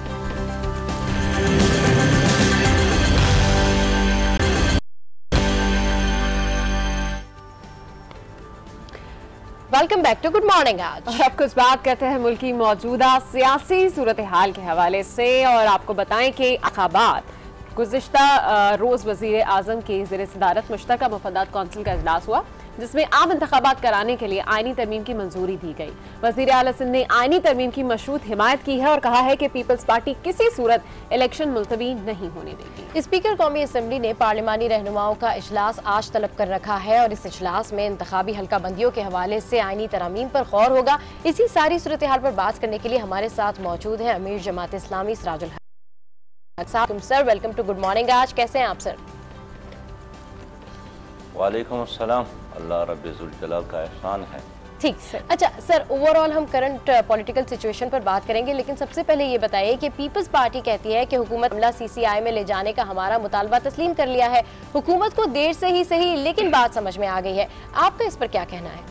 Speaker 2: Welcome back to good morning आज।
Speaker 3: और अब कुछ बात करते हैं मुल्क की मौजूदा सियासी सूरत हाल के हवाले से और आपको बताएं कि इंतखाबात गुज़िश्ता रोज़ वज़ीर आज़म की ज़ेर सदारत मुश्तरका मुफद्दात कौंसिल का इजलास हुआ जिसमें आम इंतखाबात कराने के लिए आईनी तरमीम की मंजूरी दी गई। वज़ीर आला सिंध ने आईनी तरमीम की मशरूत हिमायत की है और कहा है कि पीपल्स पार्टी किसी सूरत इलेक्शन मुलतवी नहीं होने देगी।
Speaker 2: स्पीकर कौमी असम्बली ने पार्लिमानी रहनुमाओं का इजलास आज तलब कर रखा है और इस इजलास में इंतखाबी हल्का बंदियों के हवाले से आईनी तरमीम पर गौर होगा। इसी सारी सूरत हाल पर बात करने के लिए हमारे साथ मौजूद है अमीर जमात इस्लामी सिराजुल हक साहब। Sir welcome to good morning Aaj. कैसे हैं आप सर?
Speaker 9: वालेकुम अस्सलाम। अल्लाह रब्बुल जलाल का एहसान है।
Speaker 2: ठीक सर। अच्छा सर, ओवरऑल हम करंट पॉलिटिकल सिचुएशन पर बात करेंगे, लेकिन सबसे पहले ये बताइए कि पीपल्स पार्टी कहती है कि हुकूमत मामला सीसीआई में ले जाने का हमारा मुतालबा तस्लीम कर लिया है। हुकूमत को देर से ही सही लेकिन बात समझ में आ गई है। आपका इस पर क्या कहना है?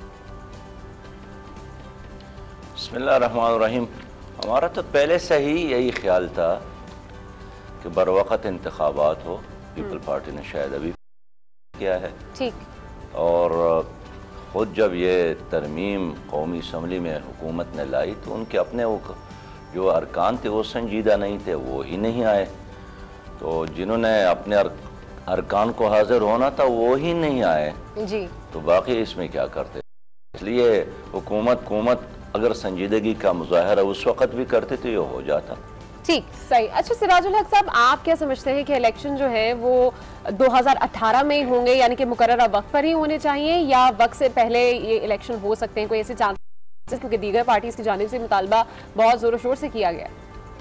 Speaker 9: बिस्मिल्लाहिर्रहमानिर्रहीम। हमारा तो पहले से ही यही ख्याल था कि बर वक़्त इंतखाबात हो। पीपल पार्टी ने शायद अभी किया है। ठीक। और ख़ुद जब ये तरमीम कौमी असम्बली में हुकूमत ने लाई तो उनके अपने वो जो अरकान थे वो संजीदा नहीं थे, वो ही नहीं आए। तो जिन्होंने अपने अर, अरकान को हाजिर होना था वो ही नहीं आए जी। तो बाकी इसमें क्या करते? इसलिए हुकूमत हुकूमत अगर संजीदगी का मुजाहरा उस वक़्त भी करते तो ये हो जाता।
Speaker 3: ठीक, सही। अच्छा सिराजुल हक साहब, आप क्या समझते हैं कि इलेक्शन जो है वो दो हज़ार अठारह में होंगे, यानी कि मुकर्ररा वक्त पर ही होने चाहिए, या वक्त से पहले ये इलेक्शन हो सकते हैं? कोई ऐसे चांसेस, क्योंकि दीगर पार्टीज की जानिब से मुतालबा बहुत जोरों शोर से किया गया।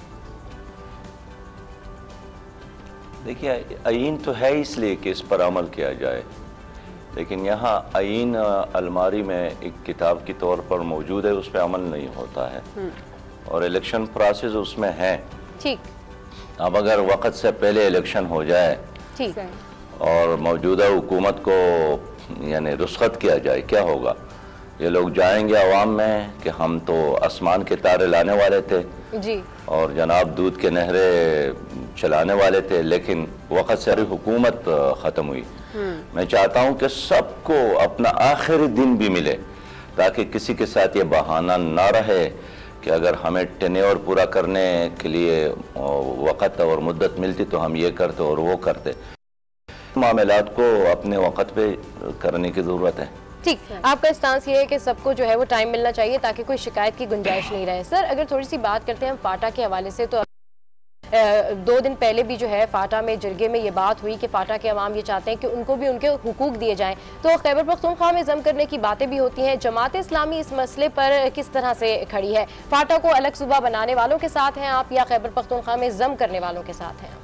Speaker 9: देखिए, आईन तो है इसलिए कि इस पर अमल किया जाए, लेकिन यहाँ आईन अलमारी में एक किताब के तौर पर मौजूद है, उस पर अमल नहीं होता है और इलेक्शन प्रोसेस उसमें है। ठीक। अब अगर वक्त से पहले इलेक्शन हो जाए ठीक है और मौजूदा हुकूमत को यानी रुस्खत किया जाए, क्या होगा? ये लोग जाएंगे अवाम में कि हम तो आसमान के तारे लाने वाले थे जी और जनाब दूध के नहरे चलाने वाले थे, लेकिन वक्त से हुकूमत ख़त्म हुई। मैं चाहता हूँ कि सबको अपना आखिरी दिन भी मिले ताकि किसी के साथ ये बहाना ना रहे कि अगर हमें टेन्योर पूरा करने के लिए वक़्त और मुद्दत मिलती तो हम ये करते और वो करते। मामलात को अपने वक़्त पे करने की ज़रूरत है।
Speaker 2: ठीक, आपका स्टांस ये है कि सबको जो है वो टाइम मिलना चाहिए ताकि कोई शिकायत की गुंजाइश नहीं रहे। सर, अगर थोड़ी सी बात करते हैं हम फाटा के हवाले से, तो दो दिन पहले भी जो है फाटा में जरगे में ये बात हुई कि फाटा के अवाम ये चाहते हैं कि उनको भी उनके हुकूक दिए जाएं। तो खैबर पख्तूनख्वा में जम करने की बातें भी होती हैं। जमात इस्लामी इस मसले पर किस तरह से खड़ी है? फाटा को अलग सूबा बनाने वालों के साथ हैं आप या खैबर पख्तूनख्वा में जम करने वालों के साथ हैं?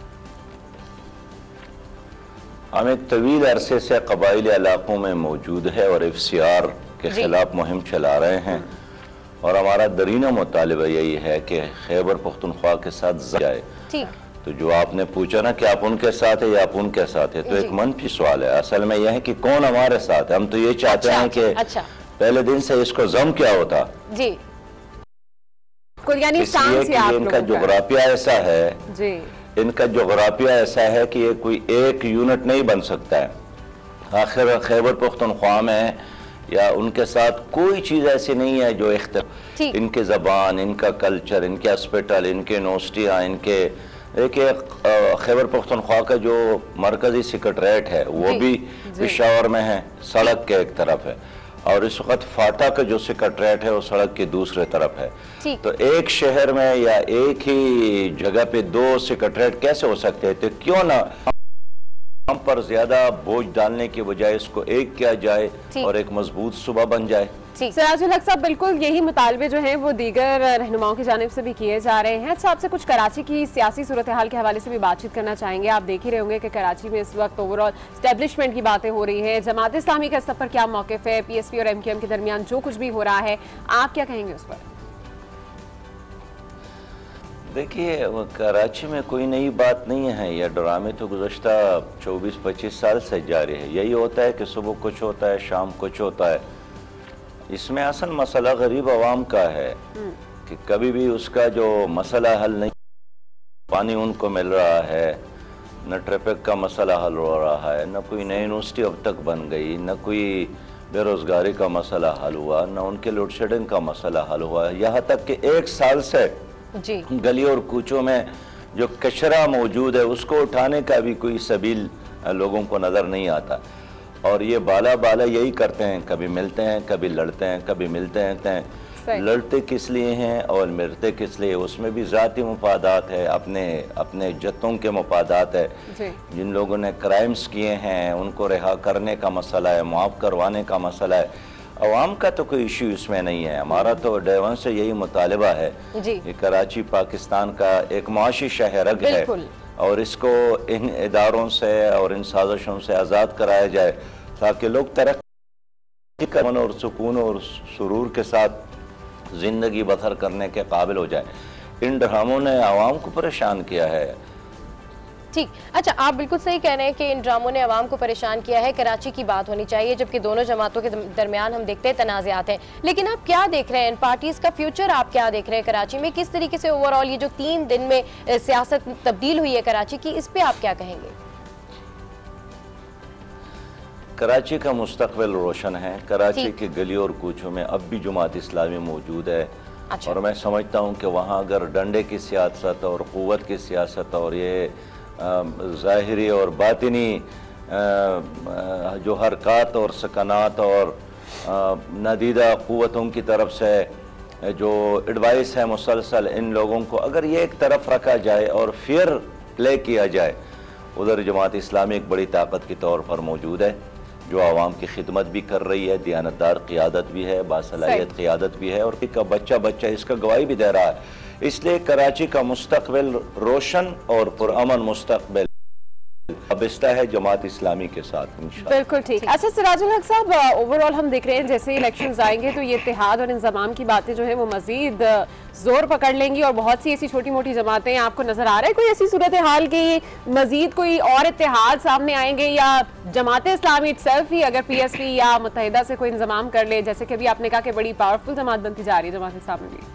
Speaker 9: हम एक तवील अरसे से कबाइली इलाकों में मौजूद है और एफ सी आर के खिलाफ मुहिम चला रहे हैं और हमारा दरीना मुतालिबा यही है कि खैबर पख्तूनख्वा के साथ जाए। ठीक। तो जो आपने पूछा ना कि आप उनके साथ है या आप उनके साथ है, तो एक मनफी सवाल है। असल में यह है कि कौन हमारे साथ है। हम तो ये चाहते अच्छा, हैं कि अच्छा। पहले दिन से इसको जम क्या होता जी, इनका जोग्राफिया ऐसा है जी इनका जोग्राफिया ऐसा है कि ये कोई एक यूनिट नहीं बन सकता है। आखिर खैबर पख्तूनख्वा में या उनके साथ कोई चीज़ ऐसी नहीं है जो इख्तिलाफ, इनके ज़बान, इनका कल्चर, इनके हॉस्पिटल, इनके यूनिवर्सिटियाँ, इनके देखिए खैबर पख्तूनख्वा का जो मरकज़ी सेक्रेटरीट है वो भी पेशावर में है, सड़क के एक तरफ है, और इस वक्त फाटा का जो सेक्रेटरीट है वो सड़क की दूसरे तरफ है। तो एक शहर में या एक ही जगह पे दो सेक्रेटरीट कैसे हो सकते हैं? तो क्यों ना हम पर ज्यादा बोझ डालने की बजाय इसको एक किया जाए और एक मजबूत सूबा बन जाए।
Speaker 3: सिराजुल हक साहब, बिल्कुल यही मुतालबे जो हैं वो दीगर रहनुमाओं की जानिब से भी किए जा रहे हैं। अच्छा, आपसे कुछ कराची की सियासी सूरत हाल के हवाले से भी बातचीत करना चाहेंगे। आप देख ही रहे होंगे कि कराची में इस वक्त ओवरऑल स्टैब्लिशमेंट की बातें हो रही है। जमात इस्लामी का इस पर क्या मौक़िफ़ है? पी एस पी और एम क्यू एम के दरमियान जो कुछ भी हो रहा है, आप क्या कहेंगे उस पर?
Speaker 9: देखिए, कराची में कोई नई बात नहीं है। यह ड्रामे तो गुज़श्ता चौबीस पच्चीस साल से जारी है। यही होता है कि सुबह कुछ होता है, शाम कुछ होता है। इसमें असल मसला गरीब आवाम का है कि कभी भी उसका जो मसला हल नहीं, पानी उनको मिल रहा है, न ट्रैफिक का मसला हल हो रहा है, न कोई नई यूनिवर्सिटी अब तक बन गई, न कोई बेरोज़गारी का मसला हल हुआ, न उनके लोड शेडिंग का मसला हल हुआ। यहाँ तक कि एक साल से जी गली और कूचों में जो कचरा मौजूद है उसको उठाने का भी कोई सबील लोगों को नज़र नहीं आता। और ये बाला बाला यही करते हैं, कभी मिलते हैं, कभी लड़ते हैं, कभी मिलते हैं। लड़ते किस लिए हैं और मिलते किस लिए? उसमें भी ज़ाती मुफादात है, अपने अपने जत्तों के मुफादात है। जिन लोगों ने क्राइम्स किए हैं उनको रिहा करने का मसला है, मुआफ़ करवाने का मसला है। अवाम का तो कोई इशू इसमें नहीं है। हमारा तो डे वन से यही मुतालिबा है कि कराची पाकिस्तान का एक मुआशी शहर है और इसको इन इदारों से और इन साजिशों से आज़ाद कराया जाए ताकि लोग तरक्की कर और सुकून और सुरूर के साथ ज़िंदगी बसर करने के काबिल हो जाए। इन ड्रामों ने आवाम को परेशान किया है।
Speaker 2: ठीक, अच्छा, आप बिल्कुल सही कह रहे हैं कि इन ड्रामों ने आवाम को परेशान किया है। कराची की बात होनी चाहिए, जबकि दोनों जमातों के दरमियान हम देखते हैं तनाज़ात हैं। लेकिन आप क्या देख रहे हैं इन पार्टीज़ का फ्यूचर, आप क्या देख रहे हैं कराची में? किस तरीके से ओवरऑल ये जो तीन दिन में सियासत तब्दील हुई है कराची की, इस पर आप क्या कहेंगे?
Speaker 9: कराची का मुस्तकबिल रोशन है। कराची के गली और कूचों में अब भी जमात इस्लामी मौजूद है। अच्छा। और मैं समझता हूँ कि वहाँ अगर डंडे की सियासत और क़ुव्वत की सियासत और ये ज़ाहिरी और बातिनी जो हरकत और सकनात और नादीदा क़ुव्वतों की तरफ से जो एडवाइस है मुसलसल, इन लोगों को अगर ये एक तरफ रखा जाए और फेयर प्ले किया जाए, उधर जमात इस्लामी एक बड़ी ताकत के तौर पर मौजूद है जो आवाम की खिदमत भी कर रही है, दियानतदार क़ियादत भी है, बासलाहियत क़ियादत भी है और एक बच्चा बच्चा इसका गवाही भी दे रहा है। इसलिए कराची का मुस्तकबिल रोशन और पुरअमन मुस्तकबिल वाबस्ता है जमात इस्लामी के साथ इंशाअल्लाह।
Speaker 3: बिल्कुल ठीक। अच्छा सिराजुल हक साहब, ओवरऑल हम देख रहे हैं जैसे इलेक्शंस आएंगे तो ये इत्तेहाद और इंज़माम की बातें जो है वो मजीद जोर पकड़ लेंगी और बहुत सी ऐसी छोटी मोटी जमातें, आपको नजर आ रहा है कोई ऐसी सूरत हाल की मजीद कोई और इत्तेहाद सामने आएंगे, या जमात इस्लामी इटसेल्फ ही अगर पी एस पी या मुत्तहिदा से कोई इंतजाम कर ले, जैसे कि अभी आपने कहा कि बड़ी पावरफुल जमात बनती जा रही है जमात इस्लामी भी?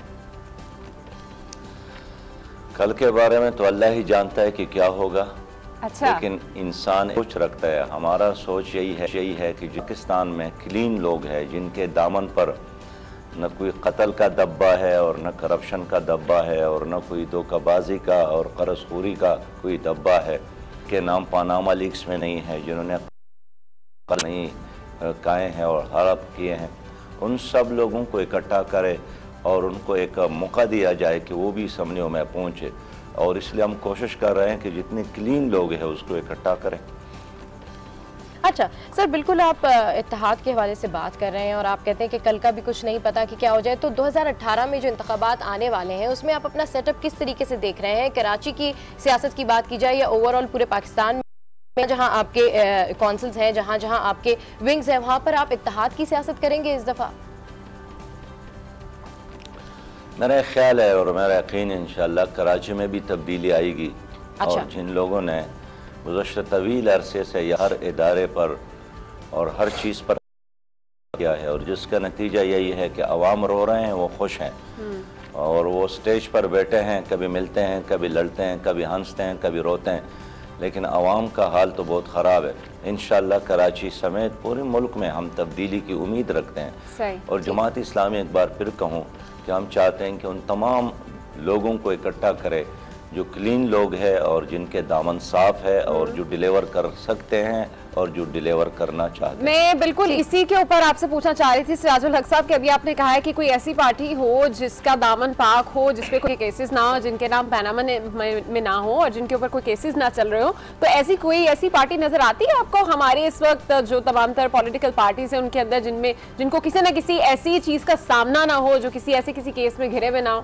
Speaker 9: कल के बारे में तो अल्लाह ही जानता है कि क्या होगा।
Speaker 3: अच्छा।
Speaker 9: लेकिन इंसान सोच रखता है, हमारा सोच यही है यही है कि पाकिस्तान में क्लीन लोग हैं जिनके दामन पर न कोई कत्ल का दब्बा है और न करप्शन का दब्बा है और न कोई धोखाबाजी का और कर्जखोरी का कोई दब्बा है, के नाम पानामा लीक्स में नहीं है, जिन्होंने नहीं काए हैं और हड़प किए हैं, उन सब लोगों को इकट्ठा करे और उनको एक मौका दिया जाए कि वो भी सामने में पहुँचे। और इसलिए हम कोशिश कर रहे हैं कि जितने क्लीन लोग हैं उसको इकट्ठा करें।
Speaker 2: अच्छा सर, बिल्कुल आप इत्तेहाद के हवाले से बात कर रहे हैं और आप कहते हैं कि कल का भी कुछ नहीं पता कि क्या हो जाए, तो दो हज़ार अठारह में जो इंतखाबात आने वाले हैं उसमें आप अपना सेटअप किस तरीके से देख रहे हैं? कराची की सियासत की बात की जाए या ओवरऑल पूरे पाकिस्तान में जहां आपके कौंसिल्स हैं, जहां जहां आपके विंग्स हैं, वहां पर आप इत्तेहाद की सियासत करेंगे इस दफ़ा?
Speaker 9: मेरा ख्याल है और मेरा यकीन है इंशाअल्लाह कराची में भी तब्दीली आएगी। अच्छा। और जिन लोगों ने गुज़श्ता तवील अरसे से हर इदारे पर और हर चीज़ पर किया है और जिसका नतीजा यही है कि अवाम रो रहे हैं, वो खुश हैं और वो स्टेज पर बैठे हैं, कभी मिलते हैं, कभी लड़ते हैं, कभी हंसते हैं, कभी रोते हैं, लेकिन अवाम का हाल तो बहुत ख़राब है। इंशाअल्लाह कराची समेत पूरे मुल्क में हम तब्दीली की उम्मीद रखते हैं। और जमात इस्लामी एक बार फिर कहूँ कि हम चाहते हैं कि उन तमाम लोगों को इकट्ठा करें जो क्लीन लोग हैं और जिनके दामन साफ है और जो डिलीवर कर सकते हैं और जो डिलीवर करना चाहते हैं।
Speaker 3: मैं बिल्कुल इसी के ऊपर आपसे पूछना चाह रही थी सिराजुल हक साहब कि अभी आपने कहा है कि कोई ऐसी पार्टी हो जिसका दामन पाक हो, जिसपे कोई केसेस ना हो, जिनके नाम पैनामा में ना हो और जिनके ऊपर कोई केसेस ना चल रहे हो, तो ऐसी कोई ऐसी पार्टी नजर आती है आपको हमारे इस वक्त जो तमाम तर पॉलिटिकल पार्टीज है उनके अंदर, जिनमें जिनको किसी न किसी ऐसी चीज का सामना ना हो, जो किसी ऐसे किसी केस में घिरे हुए ना हो?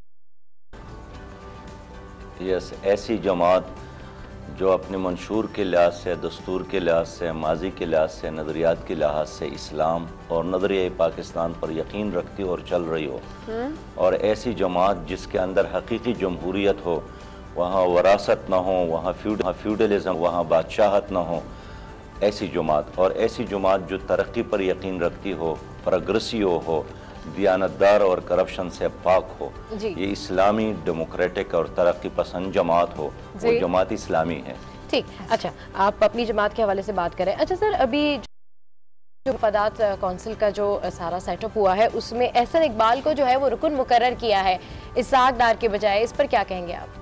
Speaker 9: यस, ऐसी जमात जो अपने मंशूर के लिहाज से, दस्तूर के लिहाज से, माजी के लिहाज से, नज़रियात के लिहाज से इस्लाम और नज़रिया पाकिस्तान पर यकीन रखती हो और चल रही हो, और ऐसी जमात जिसके अंदर हकीकी जमहूरियत हो, वहाँ वरासत ना हो, वहाँ फ्यूड फ्यूडलिज़म, वहाँ बादशाहत ना हो, ऐसी जमात। और ऐसी जमात जो तरक्की पर यकीन रखती हो, प्रोग्रेसिव हो, दियानतदार और करप्शन से पाक हो, ये इस्लामी डेमोक्रेटिक और तरक्की पसंद जमात हो, वो जमात इस्लामी है।
Speaker 2: ठीक, अच्छा आप अपनी जमात के हवाले से बात करें। अच्छा सर, अभी जो मफादात कौंसिल का जो सारा सेटअप हुआ है उसमें एहसन इकबाल को जो है वो रुकन मुकर्रर किया है इसाक डार के बजाय, इस पर क्या कहेंगे आप?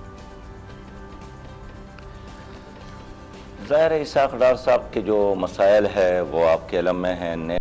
Speaker 9: ज़ाहिर है इसाक डार साहब के जो मसाइल है वो आपके इल्म में है,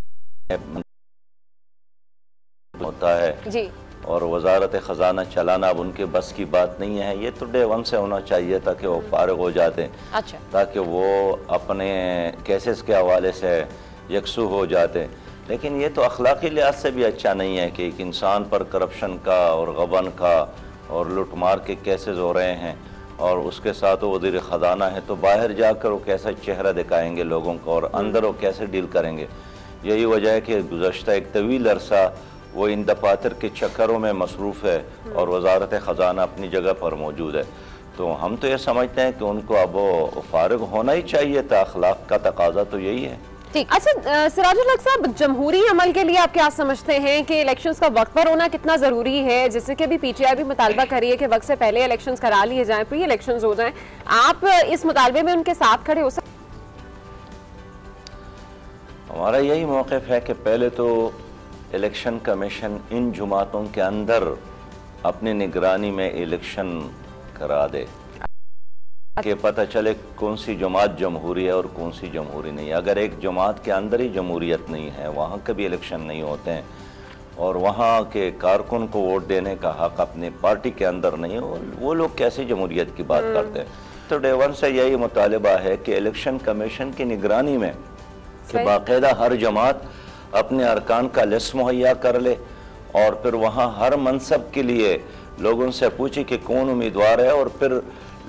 Speaker 9: होता है जी, और वजारत ख़जाना चलाना अब उनके बस की बात नहीं है। ये तो डे वन से होना चाहिए था कि वो फारिग हो जाते, अच्छा, ताकि वो अपने केसेस के हवाले से यकसू हो जाते। लेकिन ये तो अखलाकी लिहाज से भी अच्छा नहीं है कि एक इंसान पर करप्शन का और गबन का और लुटमार के केसेस हो रहे हैं और उसके साथ वो वज़ीर ख़जाना है, तो बाहर जाकर वो कैसा चेहरा दिखाएंगे लोगों को और अंदर वो कैसे डील करेंगे। यही वजह है कि गुज़श्ता एक तवील अरसा वो इन दफातर के चक्करों में मसरूफ़ है और वजारत ख़जाना अपनी जगह पर मौजूद है। तो हम तो ये समझते हैं कि उनको अब वो फारिग होना ही चाहिए था, अखलाक का तकाजा तो यही है।
Speaker 3: ठीक। अच्छा सिराजुल हक साहब, जमहूरी अमल के लिए आप क्या समझते हैं कि इलेक्शंस का वक्त पर होना कितना ज़रूरी है? जैसे कि अभी पीटीआई भी मुतालबा कर रही है कि वक्त से पहले इलेक्शंस करा लिए जाएं, प्री इलेक्शंस हो जाएं। आप इस मुतालबे में उनके साथ खड़े हो सकते?
Speaker 9: हमारा यही मौक़िफ़ है कि पहले तो इलेक्शन कमीशन इन जुमातों के अंदर अपनी निगरानी में इलेक्शन करा दे कि पता चले कौन सी जमात जमहूरी है और कौन सी जमहूरी नहीं है। अगर एक जमात के अंदर ही जमहूरियत नहीं है, वहाँ कभी इलेक्शन नहीं होते हैं और वहाँ के कारकुन को वोट देने का हक अपनी पार्टी के अंदर नहीं है, वो लोग कैसे जमहूरियत की बात करते हैं। तो डे वन से यही मुतालबा है कि इलेक्शन कमीशन की निगरानी में कि बाकायदा हर जमात अपने अरकान का लिस्ट मुहैया कर ले और फिर वहाँ हर मनसब के लिए लोगों से पूछे कि कौन उम्मीदवार है और फिर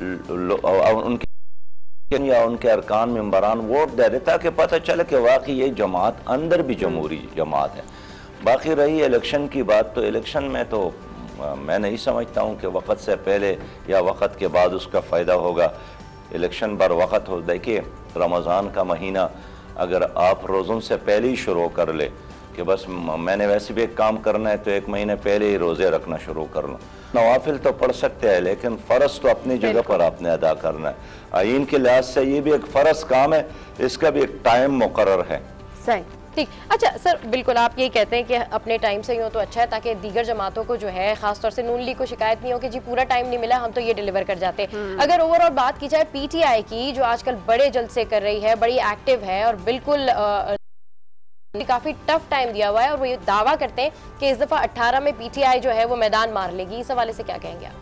Speaker 9: उनके या उनके अरकान मेंबरान वोट दे दे ताकि पता चले कि वाकई ये जमात अंदर भी जमहूरी जमात है। बाकी रही इलेक्शन की बात, तो इलेक्शन में तो मैं नहीं समझता हूँ कि वक़्त से पहले या वक़्त के बाद उसका फ़ायदा होगा। इलेक्शन बर वक़्त हो, देखिए रमज़ान का महीना अगर आप रोज़ों से पहले ही शुरू कर ले कि बस मैंने वैसे भी एक काम करना है तो एक महीने पहले ही रोज़े रखना शुरू कर लो। नवाफिल तो पढ़ सकते हैं लेकिन फ़र्ज तो अपनी जगह पर आपने अदा करना है। आइन के लिहाज से ये भी एक फ़र्ज काम है, इसका भी एक टाइम मुकर्रर है।
Speaker 2: सही, ठीक। अच्छा सर, बिल्कुल आप यही कहते हैं कि अपने टाइम से यूँ तो अच्छा है ताकि दीगर जमातों को जो है खासतौर से नून लीग को शिकायत नहीं हो कि जी पूरा टाइम नहीं मिला, हम तो ये डिलीवर कर जाते हैं। अगर ओवरऑल बात की जाए पीटीआई की, जो आजकल बड़े जलसे कर रही है, बड़ी एक्टिव है और बिल्कुल आ, काफी टफ टाइम दिया हुआ है और वो ये दावा करते हैं कि इस दफा अठारह में पीटीआई जो है वो मैदान मार लेगी, इस हवाले से क्या कहेंगे आप?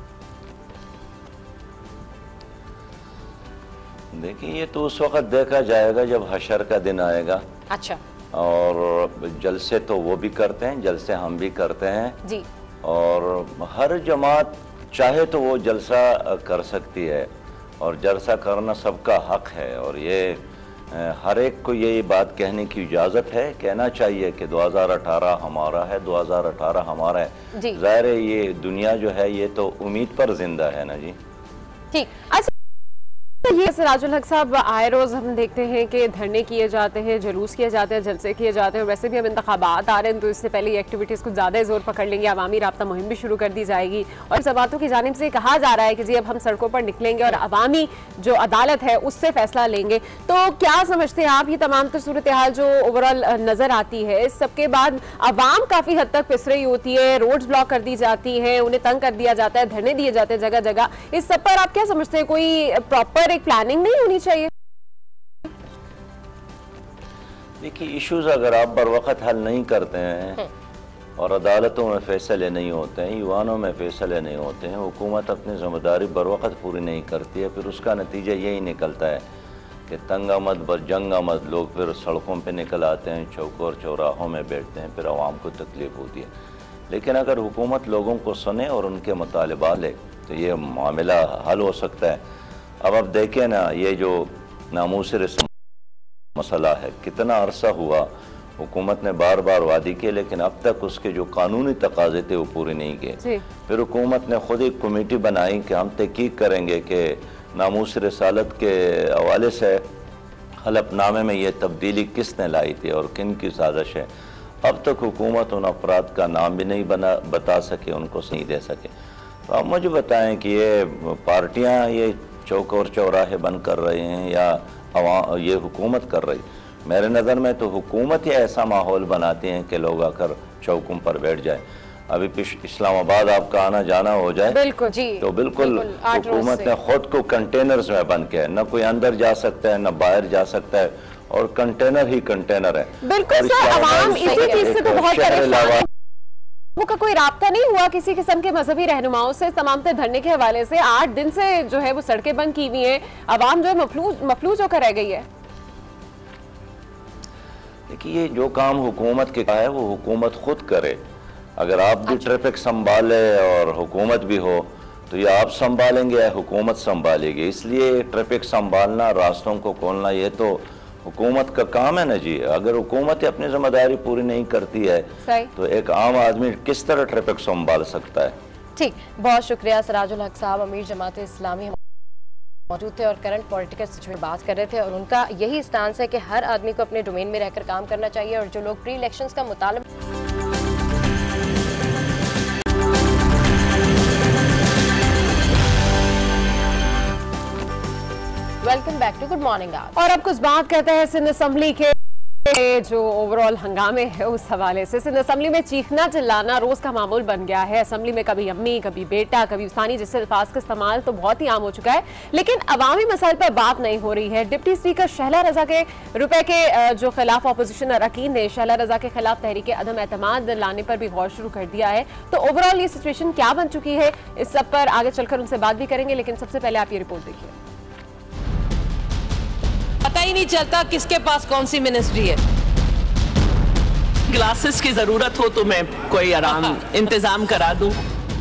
Speaker 9: देखिए ये तो उस वक्त देखा जाएगा जब हशर का दिन आएगा।
Speaker 2: अच्छा।
Speaker 9: और जलसे तो वो भी करते हैं, जलसे हम भी करते हैं
Speaker 2: जी।
Speaker 9: और हर जमात चाहे तो वो जलसा कर सकती है और जलसा करना सबका हक है और ये हर एक को यही बात कहने की इजाज़त है, कहना चाहिए कि दो हज़ार अठारह हमारा है, दो हज़ार अठारह हमारा है। ज़ाहिर है ये दुनिया जो है ये तो उम्मीद पर जिंदा है ना जी।
Speaker 3: ठीक। अच्छा ये सिराजुल हक साहब, आए रोज़ हम देखते हैं कि धरने किए जाते हैं, जुलूस किए जाते हैं, जलसे किए जाते हैं। वैसे भी अब इंतखाबात आ रहे हैं तो इससे पहले एक्टिविटीज़ कुछ ज़्यादा जोर पकड़ लेंगे, अवामी राब्ता मुहिम भी शुरू कर दी जाएगी और जमातों की जानिब से कहा जा रहा है कि जी अब हम सड़कों पर निकलेंगे और अवामी जो अदालत है उससे फैसला लेंगे। तो क्या समझते हैं आप, ये तमाम तो सूरत हाल जो ओवरऑल नज़र आती है, इस सबके बाद अवाम काफ़ी हद तक पिस रही होती है, रोड्स ब्लॉक कर दी जाती हैं, उन्हें तंग कर दिया जाता है, धरने दिए जाते हैं जगह जगह, इस सब पर आप क्या समझते हैं? कोई प्रॉपर एक प्लानिंग नहीं होनी चाहिए?
Speaker 9: देखिए इश्यूज अगर आप बर वक्त हल नहीं करते हैं और अदालतों में फैसले नहीं होते हैं, ईवानों में फैसले नहीं होते हैं, हुकूमत अपनी जिम्मेदारी बर वक्त पूरी नहीं करती है, फिर उसका नतीजा यही निकलता है कि तंग आमद बर जंग आमद लोग फिर सड़कों पे निकल आते हैं, चौकों और चौराहों में बैठते हैं, फिर आवाम को तकलीफ होती है। लेकिन अगर हुकूमत लोगों को सुने और उनके मुतालबा ले तो ये मामला हल हो सकता है। अब अब देखें ना, ये जो नामूस रस्म मसला है, कितना अरसा हुआ हुकूमत ने बार बार वादी किए लेकिन अब तक उसके जो कानूनी तकाजे थे वो पूरे नहीं किए। फिर हुकूमत ने खुद एक कमेटी बनाई कि हम तहकीक करेंगे कि नामूस रसालत के हवाले से हलफनामे में ये तब्दीली किसने लाई थी और किन की साजिश है। अब तक हुकूमत उन अफराद का नाम भी नहीं बना बता सके, उनको नहीं दे सके। तो आप मुझे बताएं कि ये पार्टियाँ ये चौक और चौराहे बंद कर रहे हैं या अवा ये हुकूमत कर रही? मेरे नज़र में तो हुकूमत ही ऐसा माहौल बनाती हैं कि लोग आकर चौकों पर बैठ जाए। अभी इस्लामाबाद आपका आना जाना हो जाए
Speaker 2: बिल्कुल जी,
Speaker 9: तो बिल्कुल हुकूमत ने खुद को कंटेनर्स में बंद किया है, न कोई अंदर जा सकता है न बाहर जा सकता है और कंटेनर ही कंटेनर है।
Speaker 3: बिल्कुल सर, अवाम इसी चीज से तो बहुत परेशान है। का कोई राब्ता नहीं हुआ किसी किस्म के मजहबी रहनुमाओं से? तमाम तरह धरने के हवाले से आठ दिन से जो है वो सड़कें बंद की हुई हैं, अवाम जो है मफलूज मफलूज होकर रह गई है।
Speaker 9: देखिए जो काम हुकूमत के है वो हुकूमत खुद करे। अगर आप भी ट्रैफिक संभाले और हुकूमत भी हो तो ये आप संभालेंगे या हुकूमत संभालेगी? इसलिए ट्रैफिक संभालना, रास्तों को खोलना, ये तो हुकूमत का काम है ना जी। अगर हुकूमत अपनी जिम्मेदारी पूरी नहीं करती है तो एक आम आदमी किस तरह ट्रैफिक संभाल सकता है?
Speaker 2: ठीक, बहुत शुक्रिया सिराजुल हक साहब, अमीर जमात इस्लामी मौजूद थे और करंट पॉलिटिकल सिचुएशन में बात कर रहे थे, और उनका यही स्टांस है कि हर आदमी को अपने डोमेन में रहकर काम करना चाहिए, और जो लोग प्री इलेक्शंस का मुतालबा welcome back to good morning.
Speaker 3: और अब कुछ बात करते हैं सिंध असेंबली के जो ओवरऑल हंगामे है उस हवाले से। सिंध असेंबली में चीखना चिल्लाना रोज का मामूल बन गया है। असेंबली में कभी अम्मी, कभी बेटा, कभी उस्तानी जैसे अल्फाज का इस्तेमाल तो बहुत ही आम हो चुका है, लेकिन अवामी मसाइल पर बात नहीं हो रही है। डिप्टी स्पीकर शहला रजा के रुपए के जो खिलाफ अपोजिशन अरकान ने शहला रजा के खिलाफ तहरीक अदम एतमाद लाने पर भी गौर शुरू कर दिया है। तो ओवरऑल ये सिचुएशन क्या बन चुकी है, इस सब पर आगे चलकर उनसे बात भी करेंगे, लेकिन सबसे पहले आप ये रिपोर्ट देखिए।
Speaker 5: पता ही नहीं चलता किसके पास कौन सी मिनिस्ट्री है।
Speaker 6: ग्लासेस की जरूरत हो तो मैं कोई आराम इंतजाम करा दूं।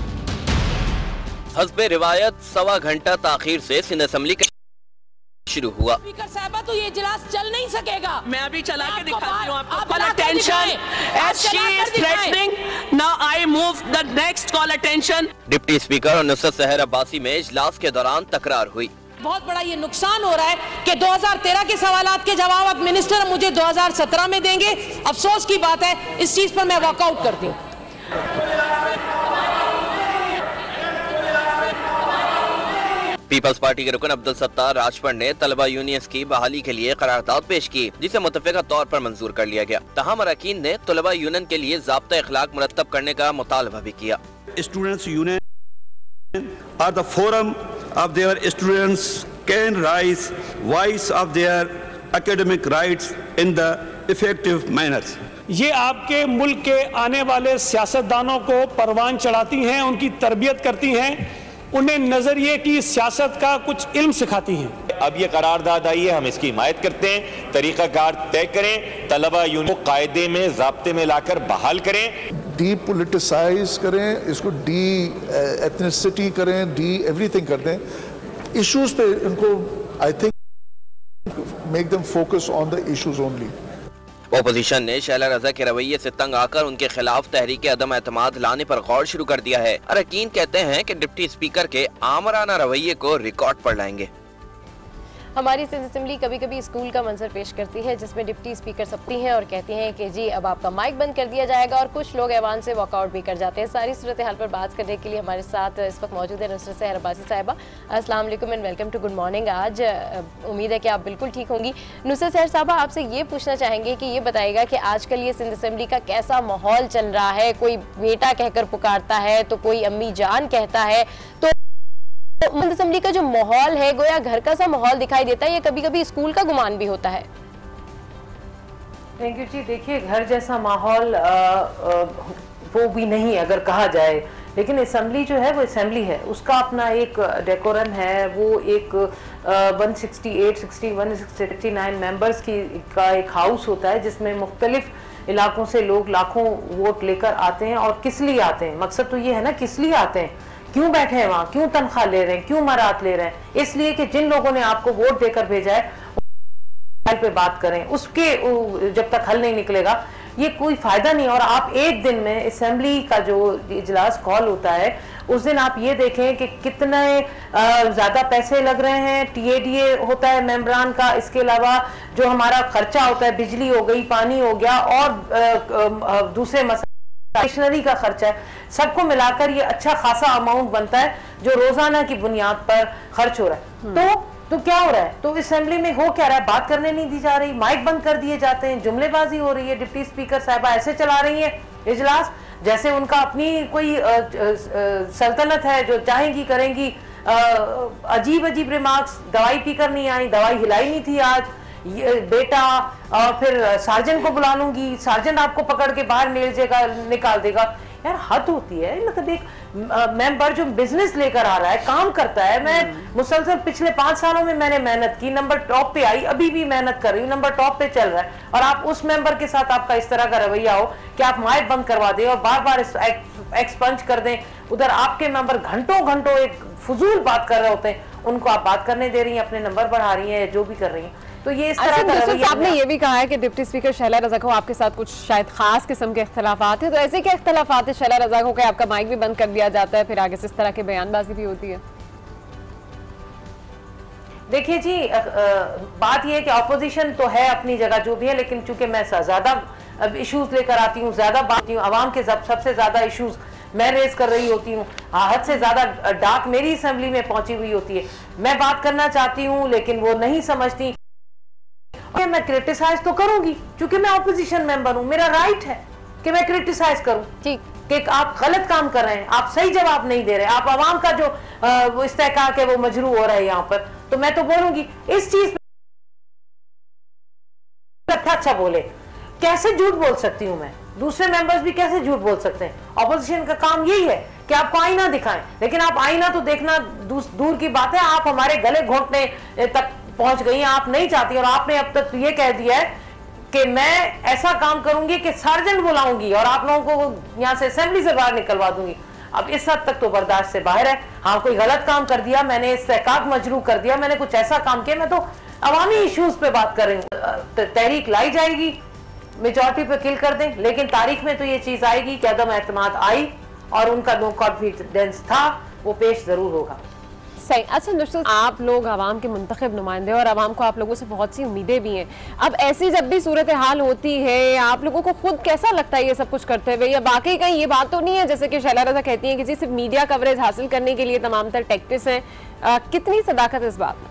Speaker 10: हस्बे रिवायत सवा घंटा ताखीर से सिंध असेंबली का शुरू हुआ।
Speaker 5: स्पीकर साहबा तो ये इजलास चल नहीं सकेगा।
Speaker 6: मैं अभी चला के दिखाती हूँ आपको। Call attention as she is threatening, now I move the next call attention।
Speaker 10: Deputy speaker और नुसरत सहर अब्बासी में इजलास के दौरान तकरार हुई।
Speaker 5: बहुत बड़ा ये नुकसान हो रहा है कि दो हज़ार तेरह के सवालात के जवाब अब मिनिस्टर मुझे दो हज़ार सत्रह में देंगे। अफसोस की बात है, इस चीज पर मैं वॉकआउट करती हूँ।
Speaker 10: पीपल्स पार्टी के रुकन अब्दुल सत्तार राजपड़ ने तलबा यूनियंस की बहाली के लिए करारदाद पेश की, जिसे मुतफ़िका तौर पर मंजूर कर लिया गया। तहम अरकान ने तलबा यूनियन के लिए ज़ाब्ता इखलाक मुरत्तब करने का मुतालबा भी किया।
Speaker 11: Students union are the forum of their students can raise voice of their academic rights in the effective manner।
Speaker 12: ये आपके मुल्क के आने वाले सियासतदानों को परवान चढ़ाती हैं, उनकी तरबियत करती हैं, उन्हें नजरिए की सियासत का कुछ इल्म सिखाती हैं।
Speaker 13: अब ये करारदाद आई है, हम इसकी हिमायत करते हैं। तरीकाकार तय करें, तलबा यूनियन को कायदे में, ज़ाब्ते में लाकर बहाल करें।
Speaker 14: डी पोलिटिसाइज करें, इसको डी एथनिसिटी करें, डी एवरीथिंग कर दें। इश्यूज पे इनको I think make them focus on the issues only.
Speaker 10: Opposition ने शहला रजा के रवैये से तंग आकर उनके खिलाफ तहरीक अदम एतमाद लाने पर गौर शुरू कर दिया है। अरकान कहते हैं कि डिप्टी स्पीकर के आमराना रवैये को रिकॉर्ड पर लाएंगे।
Speaker 2: हमारी सिंध असेंबली कभी कभी स्कूल का मंजर पेश करती है, जिसमें डिप्टी स्पीकर सबती हैं और कहती हैं कि जी अब आपका माइक बंद कर दिया जाएगा, और कुछ लोग ऐवान से वॉकआउट भी कर जाते हैं। सारी सूरत हाल पर बात करने के लिए हमारे साथ इस वक्त मौजूद है नुसरत सहर अब्बासी साहिबा। अस्सलाम वालेकुम and welcome to good morning. Aaj उम्मीद है कि आप बिल्कुल ठीक होंगी। नुसरत सहर साहिबा, आपसे ये पूछना चाहेंगे कि ये बताएगा कि आजकल ये सिंध असेंबली का कैसा माहौल चल रहा है। कोई बेटा कहकर पुकारता है तो कोई अम्मी जान कहता है, तो सिंध असेंबली का जो माहौल है गोया घर का सा माहौल दिखाई देता है, या कभी कभी स्कूल का गुमान भी होता है?
Speaker 15: थैंक यू जी। देखिए, घर जैसा माहौल वो भी नहीं अगर कहा जाए, लेकिन असेंबली जो है वो असेंबली है, उसका अपना एक डेकोरम है। वो एक one sixty eight, sixty one, sixty nine members की का एक हाउस होता है, जिसमें मुख्तलिफ इलाकों से लोग लाखों वोट लेकर आते हैं। और किस लिए आते हैं? मकसद तो ये है ना, किस लिए आते हैं, क्यों बैठे हैं वहाँ, क्यों तनख्वाह ले रहे हैं, क्यों मरात ले रहे हैं? इसलिए कि जिन लोगों ने आपको वोट देकर भेजा है पे बात करें। उसके जब तक हल नहीं निकलेगा ये कोई फायदा नहीं। और आप एक दिन में असेंबली का जो इजलास कॉल होता है, उस दिन आप ये देखें कि कितने ज़्यादा पैसे लग रहे हैं। टीएडीए होता है मेंबरान का, इसके अलावा जो हमारा खर्चा होता है, बिजली हो गई, पानी हो गया, और दूसरे मसाले, स्टेशनरी का खर्चा है, सबको मिलाकर ये अच्छा खासा अमाउंट बनता है जो रोजाना की बुनियाद पर खर्च हो रहा है। तो तो क्या हो रहा है? तो असेंबली में हो क्या रहा है? बात करने नहीं दी जा रही, माइक बंद कर दिए जाते हैं, जुमलेबाजी हो रही है। डिप्टी स्पीकर साहिबा ऐसे चला रही है इजलास जैसे उनका अपनी कोई सल्तनत है, जो चाहेंगी करेंगी। अजीब अजीब रिमार्क्स, दवाई पीकर नहीं आई, दवाई हिलाई नहीं थी आज, ये बेटा, और फिर सार्जन को बुला लूंगी, सार्जन आपको पकड़ के बाहर निकल जाएगा, निकाल देगा। यार हद होती है। मतलब एक मेंबर जो बिजनेस लेकर आ रहा है, काम करता है। मैं मुसलसल पिछले पांच सालों में मैंने मेहनत की, नंबर टॉप पे आई, अभी भी मेहनत कर रही हूँ, नंबर टॉप पे चल रहा है, और आप उस मेंबर के साथ आपका इस तरह का रवैया हो कि आप माइक बंद करवा दें और बार बार एक्सपंज कर दें, उधर आपके मेंबर घंटों घंटों एक फजूल बात कर रहे होते हैं, उनको आप बात करने दे रही हैं, अपने नंबर बढ़ा रही हैं, जो भी कर रही हैं। तो ये इस तरह का रवैया।
Speaker 3: आपने ये भी कहा है कि डिप्टी स्पीकर शैला रज़ा को आपके साथ कुछ शायद खास किस्म के इख्तलाफात हैं, तो ऐसे क्या इख्तलाफात है शैला रज़ा को कि आपका माइक भी बंद कर दिया जाता है, फिर आगे से इस तरह की बयानबाजी भी होती है?
Speaker 15: देखिए जी, बात यह है कि अपोजिशन तो है अपनी जगह जो भी है, लेकिन चूंकि मैं ज्यादा इश्यूज लेकर आती हूँ, ज्यादा बात हूँ, आवाम के सबसे ज्यादा इश्यूज मैं रेज कर रही होती हूँ, हद से ज्यादा डाक मेरी असेंबली में पहुंची हुई होती है। मैं बात करना चाहती हूँ लेकिन वो नहीं समझती। मैं क्रिटिसाइज तो करूंगी क्योंकि मैं ऑपोजिशन मेंबर हूँ, मेरा राइट है कि मैं क्रिटिसाइज करूं कि आप गलत काम कर रहे हैं, आप सही जवाब नहीं दे रहे, आप आवाम का जो आ, वो इस्तेहकाक है वो मजरू हो रहा है यहाँ पर, तो मैं तो बोलूंगी इस चीज अच्छा अच्छा बोले। कैसे झूठ बोल सकती हूँ मैं, दूसरे मेंबर्स भी कैसे झूठ बोल सकते हैं? ऑपोजिशन का काम यही है कि आपको आईना दिखाएं, लेकिन आप आईना तो देखना दूर की बात है, आप हमारे गले घोंटने तक पहुंच गई हैं, आप नहीं चाहती। और आपने अब तक ये कह दिया है कि मैं ऐसा काम करूंगी कि सार्जेंट बुलाऊंगी और आप लोगों को यहाँ से असेंबली से बाहर निकलवा दूंगी। अब इस हद तक तो बर्दाश्त से बाहर है। हाँ, कोई गलत काम कर दिया, मैंने इस्तेहकाक मजरू कर दिया, मैंने कुछ ऐसा काम किया, मैं तो अवामी इश्यूज पे बात कर रही हूँ। तहरीक लाई जाएगी, मेजॉरिटी पे किल कर दें, लेकिन तारीख में तो ये चीज आएगी कि अदम एतमाद आई और उनका नो कॉन्फिडेंस था, वो पेश जरूर होगा।
Speaker 3: सही। अच्छा नुसरत, आप लोग आवाम के मुंतखब नुमाइंदे और आवाम को आप लोगों से बहुत सी उम्मीदें भी हैं। अब ऐसी जब भी सूरत हाल होती है, आप लोगों को खुद कैसा लगता है ये सब कुछ करते हुए, या बाकी कहीं ये बात तो नहीं है जैसे कि शैला रज़ा कहती हैं कि जी सिर्फ मीडिया कवरेज हासिल करने के लिए तमाम तर टैक्टिक्स हैं, कितनी सदाकत इस बात में?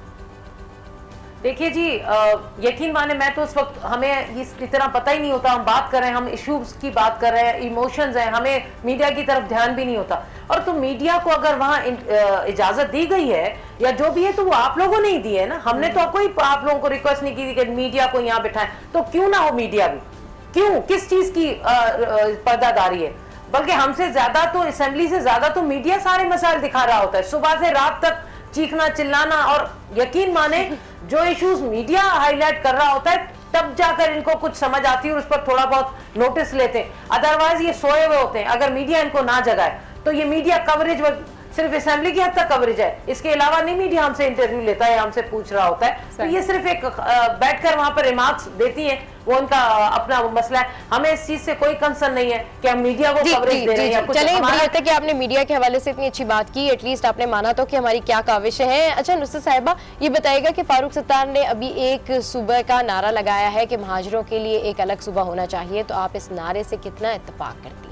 Speaker 15: देखिए जी, यकीन माने मैं तो उस वक्त हमें इस इतना पता ही नहीं होता, हम बात कर रहे हैं, हम इश्यूज की बात कर रहे हैं, इमोशंस हैं, हमें मीडिया की तरफ ध्यान भी नहीं होता। और तो मीडिया को अगर वहाँ इजाजत दी गई है या जो भी है तो वो आप लोगों ने ही दी है ना, हमने तो कोई आप लोगों को रिक्वेस्ट नहीं की थी कि मीडिया को यहाँ बिठाएं, तो क्यों ना हो मीडिया भी, क्यों, किस चीज की पर्दादारी है? बल्कि हमसे ज्यादा तो असेंबली से ज्यादा तो मीडिया सारे मसाइल दिखा रहा होता है, सुबह से रात तक चीखना चिल्लाना। और यकीन माने जो इश्यूज मीडिया हाईलाइट कर रहा होता है तब जाकर इनको कुछ समझ आती है और उस पर थोड़ा बहुत नोटिस लेते हैं, अदरवाइज ये सोए हुए होते हैं। अगर मीडिया इनको ना जगाए तो ये मीडिया कवरेज सिर्फ असेंबली की हद तक कवरेज है, इसके अलावा नहीं मीडिया हमसे इंटरव्यू लेता है, हमसे पूछ रहा होता है। तो ये सिर्फ एक बैठकर वहां पर रिमार्क्स देती हैं, वो उनका अपना मसला है। हमें इस चीज से कोई कंसर्न नहीं है कि हम मीडिया को कवरेज दे रहे हैं या कुछ।
Speaker 2: चलिए, बड़ी हद तक कि आपने मीडिया के हवाले से इतनी अच्छी बात की, एटलीस्ट आपने माना तो कि हमारी क्या काविशें हैं। अच्छा नुसरत साहिबा, ये बताइएगा कि फारूक सत्तार ने अभी एक सूबे का नारा लगाया है कि महाजरों के लिए एक अलग सूबा होना चाहिए, तो आप इस नारे से कितना इत्तेफाक करती हैं?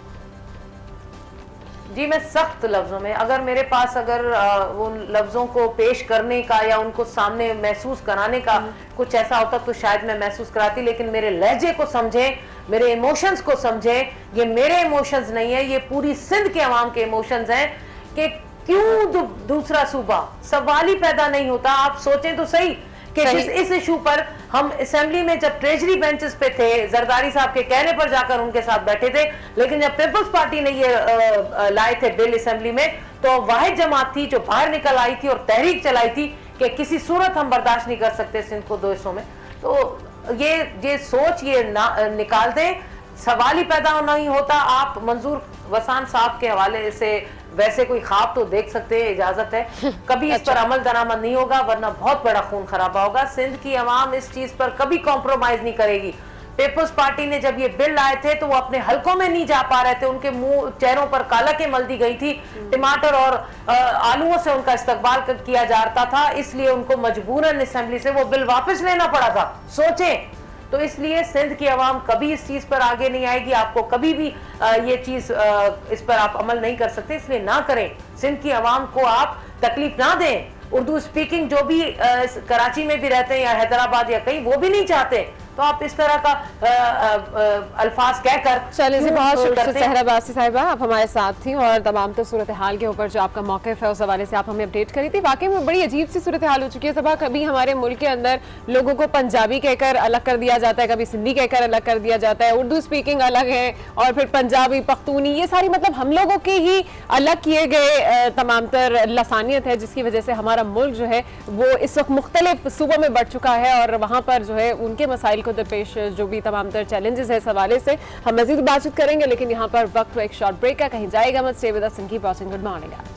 Speaker 15: जी, मैं सख्त लफ्जों में, अगर मेरे पास अगर उन लफ्जों को पेश करने का या उनको सामने महसूस कराने का कुछ ऐसा होता तो शायद मैं महसूस कराती, लेकिन मेरे लहजे को समझें, मेरे इमोशंस को समझें। ये मेरे इमोशंस नहीं है, ये पूरी सिंध के अवाम के इमोशंस हैं कि क्यों दू, दूसरा सूबा, सवाल ही पैदा नहीं होता। आप सोचें तो सही कि जिस इस इशू पर हम असेंबली में जब ट्रेजरी बेंचेस पे थे, जरदारी साहब के कहने पर जाकर उनके साथ बैठे थे, लेकिन जब पीपल्स पार्टी ने ये लाए थे बिल असेंबली में, तो वाहिद जमात थी जो बाहर निकल आई थी और तहरीक चलाई थी कि किसी सूरत हम बर्दाश्त नहीं कर सकते सिंध को दो हिस्सों में। तो ये ये सोच ये निकाल दें, सवाल ही पैदा नहीं होता। आप मंजूर वसान साहब के हवाले से वैसे कोई ख्वाब तो देख सकते हैं, इजाजत है, कभी इस पर अमल दरामद नहीं होगा, वरना बहुत बड़ा खून खराबा होगा। सिंध की अवाम इस चीज पर कभी कॉम्प्रोमाइज नहीं करेगी। पीपल्स पार्टी ने जब ये बिल लाए थे तो वो अपने हलकों में नहीं जा पा रहे थे, उनके मुंह चेहरों पर कालकें मल दी गई थी, टमाटर और आलूओं से उनका इस्तकबाल किया जाता था, इसलिए उनको मजबूरन असेंबली से वो बिल वापस लेना पड़ा था। सोचें, तो इसलिए सिंध की आवाम कभी इस चीज पर आगे नहीं आएगी, आपको कभी भी आ, ये चीज आ, इस पर आप अमल नहीं कर सकते, इसलिए ना करें। सिंध की आवाम को आप तकलीफ ना दें। उर्दू स्पीकिंग जो भी आ, कराची में भी रहते हैं या हैदराबाद या कहीं, वो भी नहीं चाहते, तो आप इस तरह का आ, आ, आ, अल्फाज कहकर।
Speaker 3: चलिए जी, बहुत शुक्रिया सहरा बासी साहिबा, आप हमारे साथ थी और तमाम तो सूरत हाल के ऊपर जो आपका मौक़िफ़ है उस हवाले से आप हमें अपडेट करी थी। वाकई में बड़ी अजीब सी सूरत हाल हो चुकी है सबा। कभी हमारे मुल्क के अंदर लोगों को पंजाबी कहकर अलग कर दिया जाता है, कभी सिंधी कहकर अलग कर दिया जाता है, उर्दू स्पीकिंग अलग है, और फिर पंजाबी, पख्तूनी, ये सारी मतलब हम लोगों के ही अलग किए गए तमाम तर लसानियत है, जिसकी वजह से हमारा मुल्क जो है वो इस वक्त मुख्तलिफ सूबों में बढ़ चुका है और वहाँ पर जो है उनके मसाइल को दरपेश जो भी तमाम तर चैलेंजेस है इस हवाले से हम मजीद बातचीत करेंगे, लेकिन यहाँ पर वक्त एक शॉर्ट ब्रेक का, कहीं जाएगा मत, stay with us and keep watching. Good morning आज।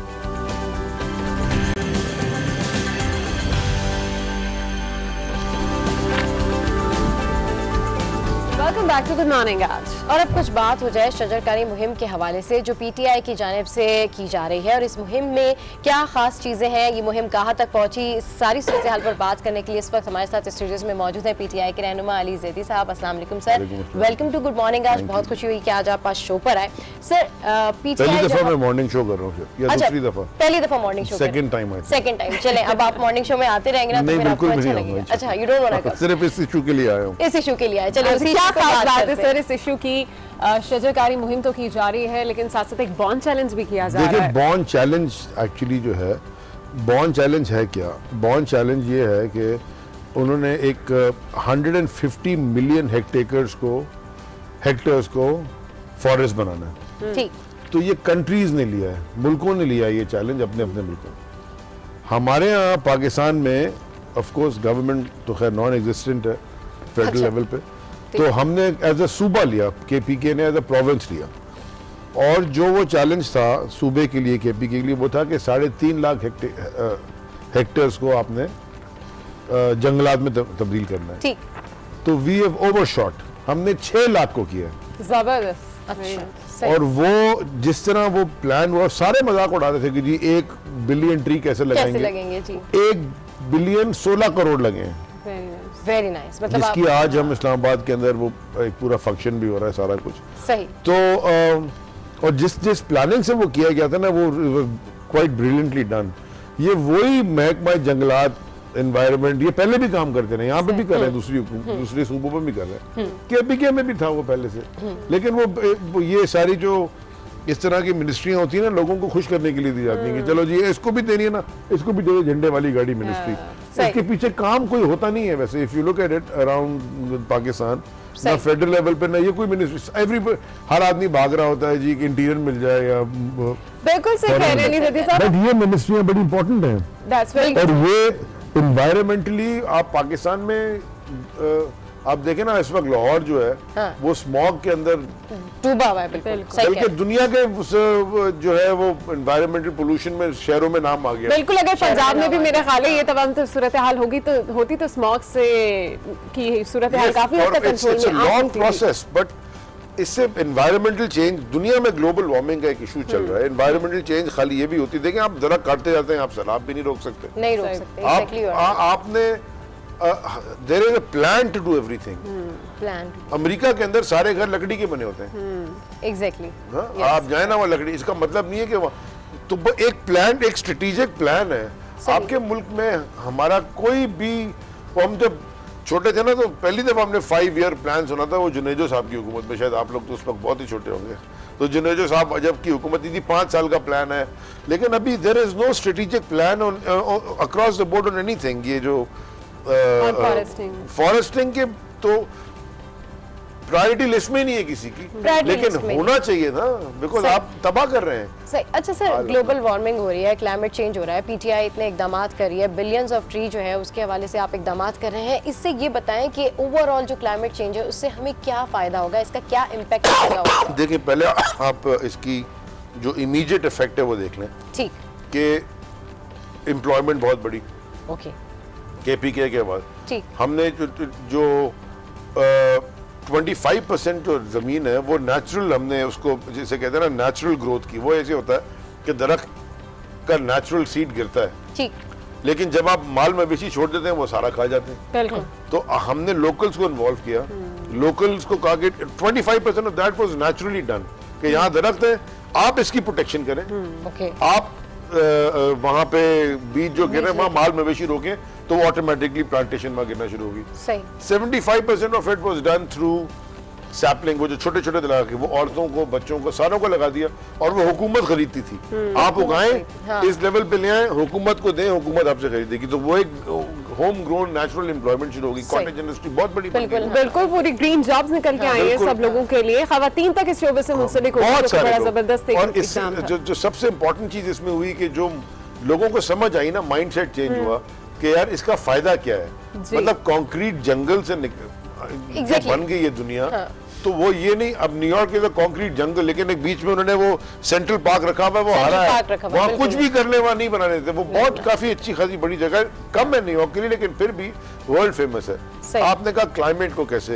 Speaker 3: Welcome back to good morning आज।
Speaker 2: और अब कुछ बात हो जाए शजरकारी मुहिम के हवाले से जो पीटीआई की जानिब से की जा रही है, और इस मुहिम में क्या खास चीजें हैं, ये मुहिम कहाँ तक पहुंची, इस सारी सूरत हाल पर बात करने के लिए इस वक्त हमारे साथ स्टूडियोज में मौजूद है पीटीआई के रहनुमा अली जैदी साहब। अस्सलाम वालेकुम sir, welcome to good morning आज। बहुत खुशी हुई कि आज आप आज शो पर आए सर। पीटीआई
Speaker 16: पहली दफा मैं मॉर्निंग शो कर रहा हूँ या दूसरी दफा?
Speaker 2: पहली दफा morning show,
Speaker 16: second time
Speaker 2: second time. चले अब आप मॉर्निंग शो में आते रहेंगे ना, तो फिर आपको अच्छा लगेगा। अच्छा, यू डोंट वांट टू,
Speaker 16: सिर्फ इस इशू के लिए आया हूँ,
Speaker 2: इस इशू के लिए आए। चलिए
Speaker 3: क्या खास बात है सर इस इशू की? शजरकारी मुहिम तो की जा रही है, लेकिन साथ साथ एक बॉन्ड चैलेंज भी किया जा रहा है।
Speaker 16: देखिए बॉन्ड चैलेंज एक्चुअली जो है, बॉन्ड चैलेंज है क्या? बॉन्ड चैलेंज ये है कि उन्होंने एक एक सौ पचास मिलियन हेक्टेयर्स को हेक्टेयर्स को फॉरेस्ट बनाना है।
Speaker 2: ठीक।
Speaker 16: तो ये कंट्रीज ने लिया है, मुल्कों ने लिया है ये चैलेंज अपने अपने मुल्कों। हमारे यहाँ पाकिस्तान में ऑफ कोर्स गवर्नमेंट तो खैर नॉन एग्जिस्टेंट है फेडरल लेवल पे, तो हमने एज अ सूबा लिया, केपीके ने एज अ प्रोविंस लिया, और जो वो चैलेंज था सूबे के लिए, केपीके के लिए, वो था कि साढ़े तीन लाख हेक्टेयर्स को आपने जंगलात में तब्दील करना है।
Speaker 2: ठीक।
Speaker 16: तो वी हैव ओवरशॉट, हमने छह लाख को किया है।
Speaker 3: जबरदस्त।
Speaker 2: अच्छा।
Speaker 16: और वो जिस तरह वो प्लान हुआ, सारे मजाक उड़ाते थे कि जी एक बिलियन ट्री कैसे लगाएंगे,
Speaker 2: कैसे लगेंगे जी? एक
Speaker 16: बिलियन सोलह करोड़ लगे हैं।
Speaker 2: Very nice. मतलब
Speaker 16: जिसकी आज हम इस्लामाबाद के अंदर वो एक पूरा फंक्शन भी हो रहा है, सारा कुछ
Speaker 2: सही।
Speaker 16: तो आ, और जिस जिस प्लानिंग से वो किया गया था ना, वो क्वाइट ब्रिलियंटली डन। ये वही महकमा जंगलात, एनवायरनमेंट, ये पहले भी काम करते रहे, यहाँ पे भी कर रहे हैं, दूसरी दूसरे सूबों में भी कर रहे हैं, केपीके में भी था वो पहले से। लेकिन वो, वो ये सारी जो इस तरह की मिनिस्ट्रियाँ होती है ना, लोगों को खुश करने के लिए दी जाती हैं कि चलो जी इसको भी देनी है ना, इसको भी दे, झंडे वाली गाड़ी मिनिस्ट्री। इसके पीछे काम कोई होता नहीं है वैसे, if you look at it around Pakistan, ना फेडरल लेवल पे ना ये कोई मिनिस्ट्री, एवरी हर आदमी भाग रहा होता है जी कि इंटीरियर मिल जाए या
Speaker 3: बिल्कुल सही कह रहे हैं।
Speaker 16: बट ये मिनिस्ट्रियाँ बड़ी इंपॉर्टेंट हैं, और ये इन्वायरमेंटली आप पाकिस्तान में आप देखें ना, इस वक्त लाहौर जो है हाँ। वो स्मॉग के अंदर
Speaker 2: डूबा हुआ है, बिल्कुल
Speaker 16: बल्कि दुनिया के जो है वो एनवायरमेंटल पोल्यूशन में शहरों में नाम आ गया।
Speaker 3: बिल्कुल, अगर पंजाब में भी मेरे ख्याल है ये तमाम तो सूरत हाल होगी तो होती तो स्मॉग से की सूरत हाल काफी हद तक कंट्रोल में आ
Speaker 16: लॉन्ग प्रोसेस। बट इससे एनवायरमेंटल चेंज, दुनिया में ग्लोबल वार्मिंग का एक इशू चल रहा है। एनवायरमेंटल चेंज खाली ये भी होती है, देखें आप दरख्त काटते जाते हैं, आप सैलाब भी नहीं रोक सकते,
Speaker 2: नहीं रोक सकते।
Speaker 16: आपने there is a plan to do everything.
Speaker 2: Plan
Speaker 16: America के अंदर सारे घर लकड़ी के बने होते हैं।
Speaker 2: एग्जैक्टली।
Speaker 16: yes. आप जाए ना वो लकड़ी, इसका मतलब नहीं है कि तो एक प्लान, एक स्ट्रेटेजिक प्लान है आपके मुल्क में। हमारा कोई भी, हम जब छोटे थे ना तो पहली दफा हमने फाइव ईयर प्लान सुना था, वो जुनेजो साहब की हुकूमत में, शायद आप लोग तो उस वक्त बहुत ही छोटे होंगे, तो जुनेजो साहब जब की हुकूमत थी, पांच साल का प्लान है। लेकिन अभी there is no strategic plan across the board on anything. ये जो फॉरेस्टिंग के तो प्रायोरिटी लिस्ट में नहीं है किसी की, लेकिन होना चाहिए ना, बिकॉज आप तबाह कर रहे हैं।
Speaker 2: सही। अच्छा सर, ग्लोबल वार्मिंग हो रही है, क्लाइमेट चेंज हो रहा है, पीटीआई इतने इकदाम कर रही है, बिलियंस ऑफ ट्री जो है उसके हवाले से आप इकदाम कर रहे हैं, इससे ये बताएं कि ओवरऑल जो क्लाइमेट चेंज है उससे हमें क्या फायदा होगा, इसका क्या इम्पैक्ट होगा?
Speaker 16: देखिए पहले आप इसकी जो इमीडिएट इफेक्ट है वो देख लें।
Speaker 2: ठीक।
Speaker 16: कि एम्प्लॉयमेंट बहुत बड़ी,
Speaker 2: ओके,
Speaker 16: केपीके के बाद।
Speaker 2: ठीक।
Speaker 16: हमने जो जो ट्वेंटी फाइव परसेंट जो जमीन है वो नेचुरल, हमने उसको जैसे कहते हैं ना नेचुरल ग्रोथ की, वो ऐसे होता है कि दरख्त का नेचुरल सीड गिरता है।
Speaker 2: ठीक।
Speaker 16: लेकिन जब आप माल मवेशी छोड़ देते हैं वो सारा खा जाते हैं।
Speaker 3: बिल्कुल।
Speaker 16: तो हमने लोकल्स को इन्वॉल्व किया, लोकल्स को कहा कि twenty five percent of that was naturally done, कि यहाँ दरख्त है, आप इसकी प्रोटेक्शन करें।
Speaker 2: ओके।
Speaker 16: आप वहां पे बीज जो गिरे वहां माल मवेशी रोकें तो वो ऑटोमेटिकली प्लांटेशन में गिरना शुरू होगी।
Speaker 2: सही।
Speaker 16: Seventy five percent of it was done through sapling, वो जो छोटे छोटे लगा के वो औरतों को, बच्चों को, सारों को लगा दिया, और वो हुकूमत खरीदती थी। आप उगाएं, हाँ। इस लेवल पे ले आए, हुकूमत को दें, हुकूमत आपसे खरीदेगी, तो वो एक होम ग्रोन नेचुरल एम्प्लॉयमेंट शुरू होगी। कॉटेज इंडस्ट्री बहुत बड़ी
Speaker 3: बिल्कुल बिल्कुल पूरी ग्रीन जॉब्स निकल के आई है सब लोगों के लिए, खवातीन तक इस शोबे से मुंसलिक हो
Speaker 16: बहुत सारे
Speaker 3: जबरदस्त।
Speaker 16: और जो जो सबसे इम्पोर्टेंट चीज इसमें हुई कि जो लोगों को समझ आई ना, माइंडसेट चेंज हुआ कि यार इसका फायदा क्या है, मतलब कंक्रीट जंगल से exactly. बन गई ये दुनिया। हाँ। तो वो ये नहीं, अब न्यूयॉर्क के कंक्रीट जंगल, लेकिन एक बीच में उन्होंने वो सेंट्रल पार्क रखा हुआ है, वो हरा है, वहाँ कुछ भी करने वहाँ नहीं बनाने देते। वो बहुत काफी अच्छी खासी बड़ी जगह है, कम है न्यूयॉर्क के लिए लेकिन फिर भी वर्ल्ड फेमस है। आपने कहा क्लाइमेट को कैसे,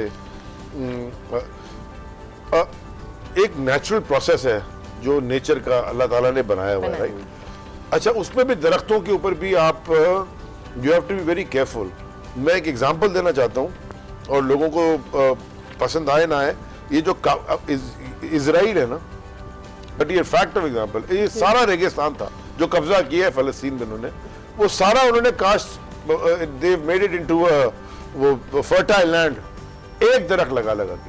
Speaker 16: एक नेचुरल प्रोसेस है जो नेचर का अल्लाह ताला ने बनाया हुआ है, राइट। अच्छा, उसमें भी दरख्तों के ऊपर भी आप you have to be very careful. मैं एक एग्जांपल देना चाहता हूँ और लोगों को uh, पसंद आए ना आए, ये जो इजराइल है ना, बट ये फैक्ट ऑफ एग्जांपल, ये सारा रेगिस्तान था जो कब्जा किया है फलस्तीन में उन्होंने, वो सारा उन्होंने cost, they made it into वो फर्टाइल लैंड, एक दरख्त लगा लगा के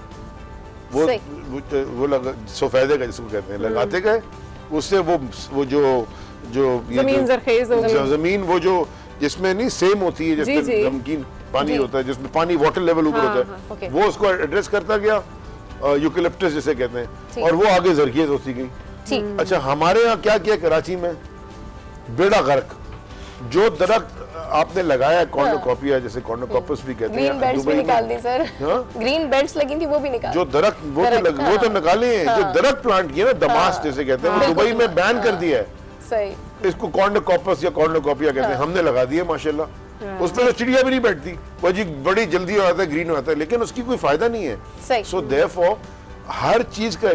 Speaker 16: वो वो, वो लगा सफेदे का जिसको कहते हैं, लगाते गए, उससे वो वो जो जो
Speaker 3: जमीन जरखेज हो गई,
Speaker 16: जमीन वो जो जिसमें नहीं सेम होती है, जिसमें नमकीन पानी होता है, जिसमें पानी वाटर लेवल ऊपर हाँ, होता है, हाँ, वो उसको एड्रेस करता गया, यूकलिप्टस जिसे कहते हैं, और वो आगे जरखेज होती गई। अच्छा, हमारे यहाँ क्या किया कराची में, बेड़ा गर्क, जो दरख्त आपने लगाया कॉर्नोकॉपिया, जैसे कॉर्नोकॉपस भी कहते हैं,
Speaker 2: ग्रीन बेल्ट्स भी निकाल दी सर, ग्रीन बेल्ट्स लगी थी वो भी निकाल,
Speaker 16: जो दरख्त वो तो लग, वो तो निकाले हैं, जो दरख्त प्लांट किए ना, दमास जैसे कहते हैं, वो दुबई में बैन कर दिया है,
Speaker 2: सही,
Speaker 16: इसको कॉर्नोकॉपस या कॉर्नोकॉपिया कहते हैं, हमने लगा दिए माशाल्लाह। उसमें तो चिड़िया भी नहीं बैठती, वो जी बड़ी जल्दी हो जाता है, ग्रीन हो जाता है, लेकिन उसकी कोई फायदा नहीं है। सो देयरफॉर हर चीज का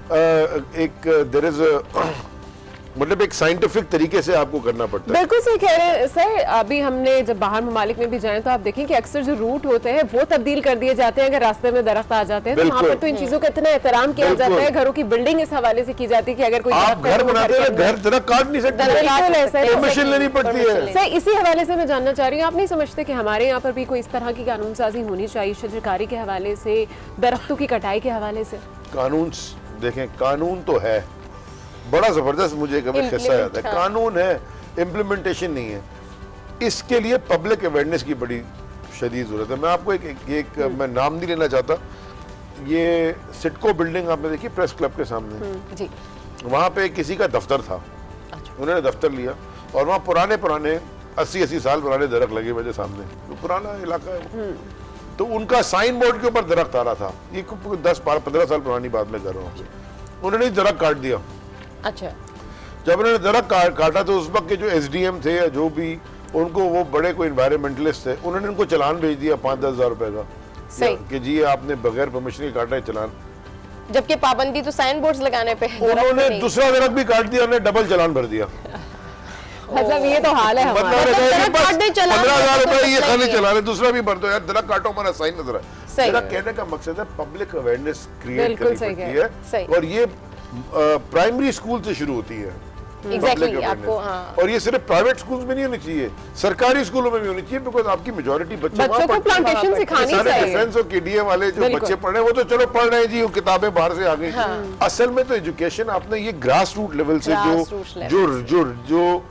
Speaker 16: एक देयर इज मतलब एक साइंटिफिक तरीके से आपको करना पड़ता है।
Speaker 3: बिल्कुल सही कह रहे हैं सर। अभी हमने जब बाहर ममालिक में भी जाएं तो आप देखें कि अक्सर जो रूट होते हैं वो तब्दील कर दिए जाते हैं, अगर रास्ते में दरख्त आ जाते हैं तो वहाँ पर तो इन चीजों का इतना एहतराम किया जाता है, घरों की बिल्डिंग इस हवाले से की जाती है कि अगर कोई
Speaker 16: आप घर बनाते हैं, घर दरख्त काट नहीं सकते, परमिशन लेनी पड़ती है।
Speaker 3: सर, इसी हवाले से मैं जानना चाह रही हूँ, आप नहीं समझते कि हमारे यहाँ पर भी कोई इस तरह की कानून साजी होनी चाहिए, शजरकारी के हवाले से, दरख्तों की कटाई के हवाले से?
Speaker 16: कानून देखें, कानून तो है, बड़ा जबरदस्त मुझे कभी किस्सा याद है, कानून है, इम्प्लीमेंटेशन नहीं है। इसके लिए पब्लिक अवेयरनेस की बड़ी शदीद जरूरत है। मैं आपको एक, एक, एक मैं नाम नहीं लेना चाहता, ये सिटको बिल्डिंग आपने देखी प्रेस क्लब के सामने
Speaker 2: जी,
Speaker 16: वहाँ पे किसी का दफ्तर था, उन्होंने दफ्तर लिया और वहाँ पुराने पुराने अस्सी अस्सी साल पुराने दरख्त लगे हुए सामने, तो पुराना इलाका है, तो उनका साइन बोर्ड के ऊपर दरख्त आ रहा था, ये दस बारह पंद्रह साल पुरानी बात में कर रहा हूँ, उन्होंने दरख्त काट दिया।
Speaker 2: अच्छा,
Speaker 16: जब उन्होंने दरख्त काटा तो उस वक्त के जो एसडीएम थे या जो भी, उनको वो बड़े कोई एनवायरमेंटलिस्ट थे, उन्होंने उनको चलान भेज दिया पाँच दस हजार रुपए का कि जी आपने बगैर परमिशन के काटा है चलान,
Speaker 2: जबकि पाबंदी तो साइन बोर्ड्स लगाने पे है।
Speaker 16: उन्होंने दूसरा दरख्त भी काट दिया, उन्होंने डबल चलान भर दिया।
Speaker 3: मतलब ये तो हाल है,
Speaker 16: पंद्रह हजार रुपए ये खाली चला रहे, दूसरा भी भर दो यार, दरख्त काटो हमारा साइन नजर है। मेरा कहने का मकसद है पब्लिक अवेयरनेस क्रिएट करनी पड़ती है, और ये प्राइमरी स्कूल से शुरू होती है।
Speaker 2: Exactly, आपको, हाँ।
Speaker 16: और ये सिर्फ प्राइवेट स्कूल्स में नहीं होनी चाहिए, सरकारी स्कूलों में भी होनी चाहिए, बिकॉज आपकी मेजॉरिटी बच्चे
Speaker 3: बच्चों को प्लांटेशन सिखानी चाहिए।
Speaker 16: डिफेंस और केडीए वाले जो बच्चे पढ़ रहे हैं वो तो चलो पढ़ रहे हैं जी, वो किताबें बाहर से आ गई, हाँ। असल में तो एजुकेशन आपने ये ग्रास रूट लेवल से जो जो जो जो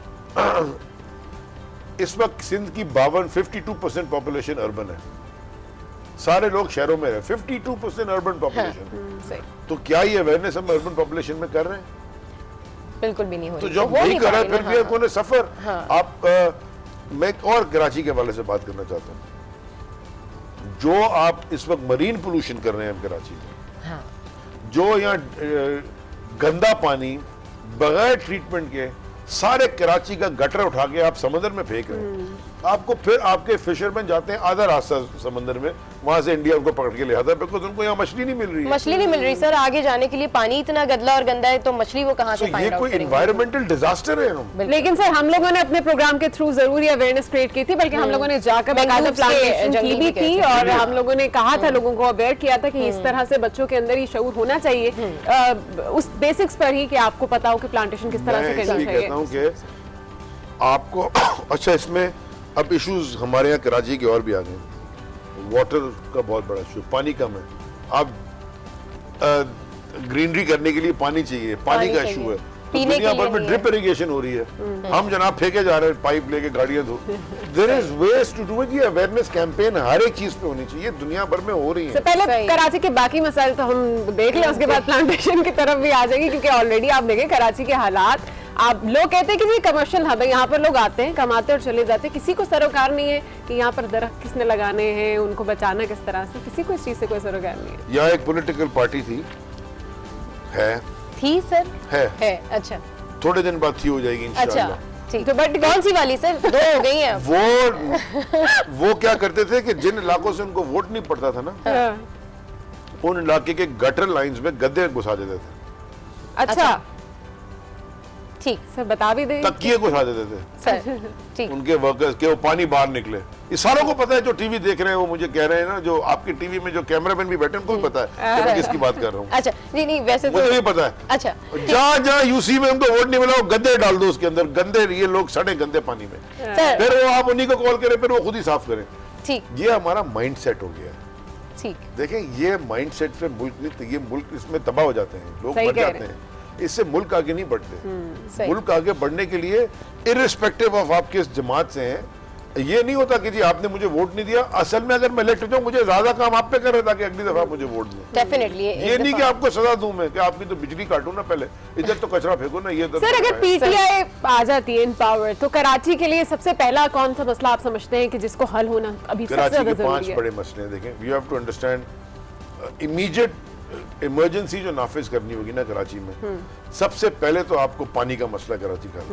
Speaker 16: इस वक्त सिंध की बावन fifty two percent population urban है, सारे लोग शहरों में रहे, fifty two percent urban population, तो क्या ये अवेयरनेस हम अर्बन पॉपुलेशन में कर रहे हैं?
Speaker 2: बिल्कुल भी नहीं हो
Speaker 16: रही। तो जब नहीं कर रहा है फिर भी आपको सफर, आप आ, मैं और कराची के हवाले से बात करना चाहता हूँ, जो आप इस वक्त मरीन पोल्यूशन कर रहे हैं कराची में, हाँ। जो यहाँ गंदा पानी बगैर ट्रीटमेंट के सारे कराची का गटर उठा के आप समंदर में फेंक रहे हैं, आपको फिर आपके फिशरमैन जाते हैं आधा रास्ता समंदर में, वहां से इंडिया उनको पकड़ के ले आता है, बिकॉज उनको यहाँ मछली नहीं मिल रही है।
Speaker 2: मछली नहीं मिल रही सर, आगे जाने के लिए पानी इतना गंदा और गंदा है, तो मछली वो कहाँ से फाइंड आउट करेंगे?
Speaker 16: ये कोई एनवायरमेंटल डिजास्टर है हम।
Speaker 3: लेकिन सर हम लोगों ने अपने प्रोग्राम के थ्रू जरूर अवेयरनेस क्रिएट की थी, बल्कि हम लोगों ने जाकर बाकायदा प्लांटेशन की भी थी, और हम लोगों ने कहा था, लोगों को अवेयर किया था कि इस तरह से बच्चों के अंदर ये शऊर होना चाहिए, उस बेसिक्स पर ही कि आपको पता हो कि प्लांटेशन किस तरह से करनी चाहिए
Speaker 16: आपको। अच्छा, इसमें अब इश्यूज हमारे यहाँ कराची के और भी आ गए, वाटर का बहुत बड़ा इशू, पानी कम है, आप ग्रीनरी करने के लिए पानी चाहिए, पानी, पानी का इशू है, तो दुनिया भर में ड्रिप इरिगेशन हो रही है, हम जनाब फेंके जा रहे हैं पाइप लेके गाड़ियां धो, there is ways to do it. ये अवेयरनेस कैंपेन हर एक चीज पे होनी चाहिए, दुनिया भर में हो रही है।
Speaker 3: पहले कराची के बाकी मसाइल तो हम देख लें, उसके बाद प्लांटेशन की तरफ भी आ जाएंगे, क्योंकि ऑलरेडी आप देखें कराची के हालात आप लोग कहते हैं कि ये कमर्शियल हब है, यहाँ पर लोग आते हैं, कमाते और चले जाते हैं, किसी को सरोकार नहीं है कि यहाँ पर दरख्त किसने लगाने हैं, उनको बचाना किस तरह से, किसी को इस चीज से कोई सरोकार नहीं है।
Speaker 16: यहाँ एक पॉलिटिकल पार्टी थी, है
Speaker 2: थी सर,
Speaker 16: है,
Speaker 2: है अच्छा,
Speaker 16: थोड़े दिन बाद थी हो जाएगी इंशाल्लाह।
Speaker 2: अच्छा ठीक, तो बट कौन सी वाली सर, दो हो गई हैं
Speaker 16: वो वो क्या करते थे कि जिन इलाकों से उनको वोट नहीं पड़ता था ना, उन इलाके के गटर लाइंस में गद्दे घुसा देते थे।
Speaker 3: अच्छा
Speaker 2: ठीक
Speaker 3: सर, बता भी दे,
Speaker 16: तकिए घुसा देते थे
Speaker 2: सर, ठीक
Speaker 16: उनके वर्कर्स के, वो पानी बाहर निकले। ये सारों को पता है, जो टीवी देख रहे हैं वो मुझे कह रहे हैं ना, जो आपकी टीवी में जो कैमरामैन भी बैठे हैं उनको भी पता है कि मैं किसकी बात कर रहा हूँ।
Speaker 2: अच्छा नहीं नहीं वैसे
Speaker 16: मुझे भी पता है।
Speaker 2: अच्छा
Speaker 16: जहाँ जहाँ यूसी में उनको वोट नहीं मिला, वो गद्दे डाल दो उसके अंदर, गंदे ये लोग सड़े गंदे पानी में, फिर वो आप उन्हीं को कॉल करें, फिर वो खुद ही साफ करें।
Speaker 2: ठीक,
Speaker 16: ये हमारा माइंड सेट हो गया।
Speaker 2: ठीक,
Speaker 16: देखें ये माइंड सेट पे मुल्क नहीं, ये मुल्क इसमें तबाह हो जाते हैं, लोग मर जाते हैं, इससे मुल्क आगे नहीं बढ़ते। मुल्क आगे बढ़ने के लिए इर्रिस्पेक्टिव ऑफ आप किस जमात से हैं, ये नहीं होता कि जी आपने मुझे वोट नहीं दिया, असल में अगर मैं इलेक्ट हो जाऊं मुझे ज्यादा काम आप पे कर रहा था कि अगली दफा मुझे वोट दें।
Speaker 2: डेफिनेटली
Speaker 16: ये नहीं कि आपको सजा दूं मैं कि आपकी तो बिजली काटू ना, पहले इधर तो कचरा फेंको ना। ये
Speaker 3: सर अगर पीटीआई आ जाती है इन पावर, तो कराची के लिए सबसे पहला कौन सा मसला आप समझते हैं कि जिसको हल होना अभी सबसे ज्यादा जरूरी है?
Speaker 16: पांच बड़े मसले हैं। देखें, you have to understand immediate emergency जो नाफिज करनी होगी ना कराची में, सबसे पहले तो आपको पानी का मसला कराची का,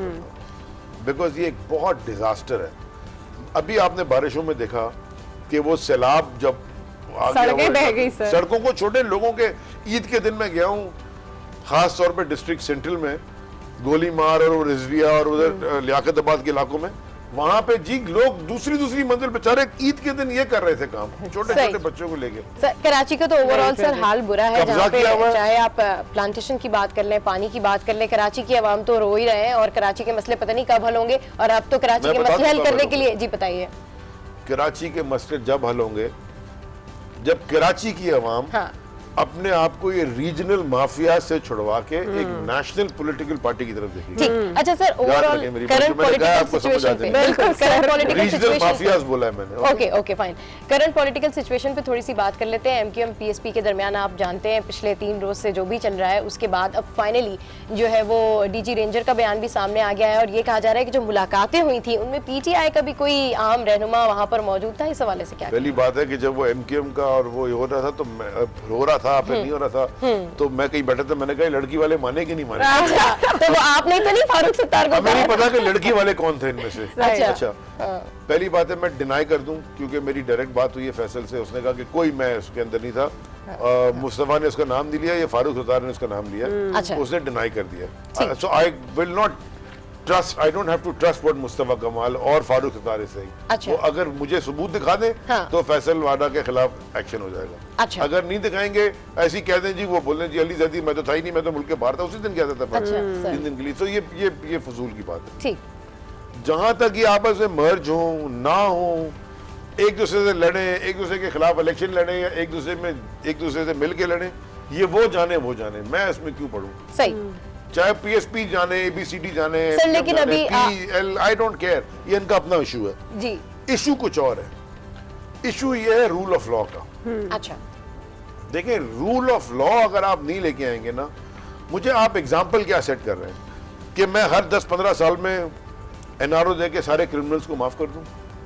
Speaker 16: बिकॉज ये एक बहुत डिजास्टर है। अभी आपने बारिशों में देखा कि वो सैलाब जब
Speaker 3: सड़कें बह गई सर,
Speaker 16: सड़कों को छोटे लोगों के, ईद के दिन मैं गया हूँ खास तौर पे डिस्ट्रिक्ट सेंट्रल में, गोलीमार और रिजविया और उधर लियाकताबाद के इलाकों में, वहां पे जी लोग दूसरी दूसरी मंजिल बेचारे ईद के दिन ये कर रहे थे काम, छोटे छोटे बच्चों को लेके।
Speaker 2: सर कराची का तो ओवरऑल सर हाल बुरा है, जहाँ पे चाहे आप प्लांटेशन की बात कर लें, पानी की बात कर लें, कराची की आवाम तो रो ही रहे हैं और कराची के मसले पता नहीं कब हल होंगे। और अब तो कराची के मसले हल करने के लिए, जी बताइए।
Speaker 16: कराची के मसले जब हल होंगे जब कराची की आवाम हाँ। अपने आप को ये रीजनल माफिया से छुड़वा के एक नेशनल पॉलिटिकल पार्टी की तरफ देखेगी।
Speaker 2: ठीक, अच्छा sir overall current political situation पे, बिल्कुल करंट पॉलिटिकल सिचुएशन
Speaker 16: माफियाज बोला है मैंने।
Speaker 2: Okay okay fine, current political situation पे थोड़ी सी बात कर लेते हैं। एमक्यूएम पीएसपी के दरमियान आप जानते हैं पिछले तीन रोज से जो भी चल रहा है, उसके बाद अब फाइनली जो है वो डीजी रेंजर का बयान भी सामने आ गया है और ये कहा जा रहा है कि जो मुलाकातें हुई थी उनमें पीटीआई का भी कोई आम रहनुमा वहां पर मौजूद था। इस हवाले से क्या?
Speaker 16: पहली बात है कि जब वो एमक्यूएम का और वो हो रहा था तो हो रहा था, फिर नहीं हो रहा था, तो मैं कहीं बैठा था, मैंने कहा लड़की वाले माने कि नहीं माने।
Speaker 2: अच्छा, तो वो आपने तो नहीं फारूक सत्तार को
Speaker 16: हमें नहीं पता कि लड़की वाले कौन थे इनमें से।
Speaker 2: अच्छा,
Speaker 16: अच्छा। पहली बात है मैं डिनाई कर दूं क्योंकि मेरी डायरेक्ट बात हुई है फैसल से, उसने कहा कि कोई मैं उसके अंदर नहीं था, मुस्तफा ने उसका नाम नहीं लिया या फारूक सत्तार ने उसका नाम लिया,
Speaker 2: अच्छा।
Speaker 16: उसने डिनाई कर दिया। So I will not trust, I don't have to trust what Mustafa Kamal और फारूक सत्तार से।
Speaker 2: अच्छा।
Speaker 16: वो अगर मुझे सबूत दिखा दें हाँ। तो फैसल वाडा के खिलाफ एक्शन हो जाएगा।
Speaker 2: अच्छा।
Speaker 16: अगर नहीं दिखाएंगे ऐसी कह दें जी वो बोल जी अली जदी मैं तो था ही नहीं, मैं तो मुल्क के बाहर था, उसी दिन कहता था तीन दिन के लिए, तो ये ये ये फजूल की बात है।
Speaker 2: ठीक,
Speaker 16: जहां तक ये आपस में मर्ज हो ना हो, एक दूसरे से लड़े, एक दूसरे के खिलाफ इलेक्शन लड़े या एक दूसरे में एक दूसरे से मिल के लड़े, ये वो जाने वो जाने, मैं इसमें क्यों पढ़ूं?
Speaker 2: सही,
Speaker 16: चाहे पीएसपी जाने, एबीसीडी जाने,
Speaker 2: सर लेकिन अभी
Speaker 16: आई डोंट केयर, ये इनका अपना इशू है
Speaker 2: जी।
Speaker 16: इशू कुछ और है, इशू ये है रूल ऑफ लॉ का।
Speaker 2: अच्छा
Speaker 16: देखिए रूल ऑफ लॉ अगर आप नहीं लेके आएंगे ना, मुझे आप एग्जाम्पल क्या सेट कर रहे हैं कि मैं हर दस पंद्रह साल में एनआरओ दे के सारे क्रिमिनल्स को माफ कर दूं?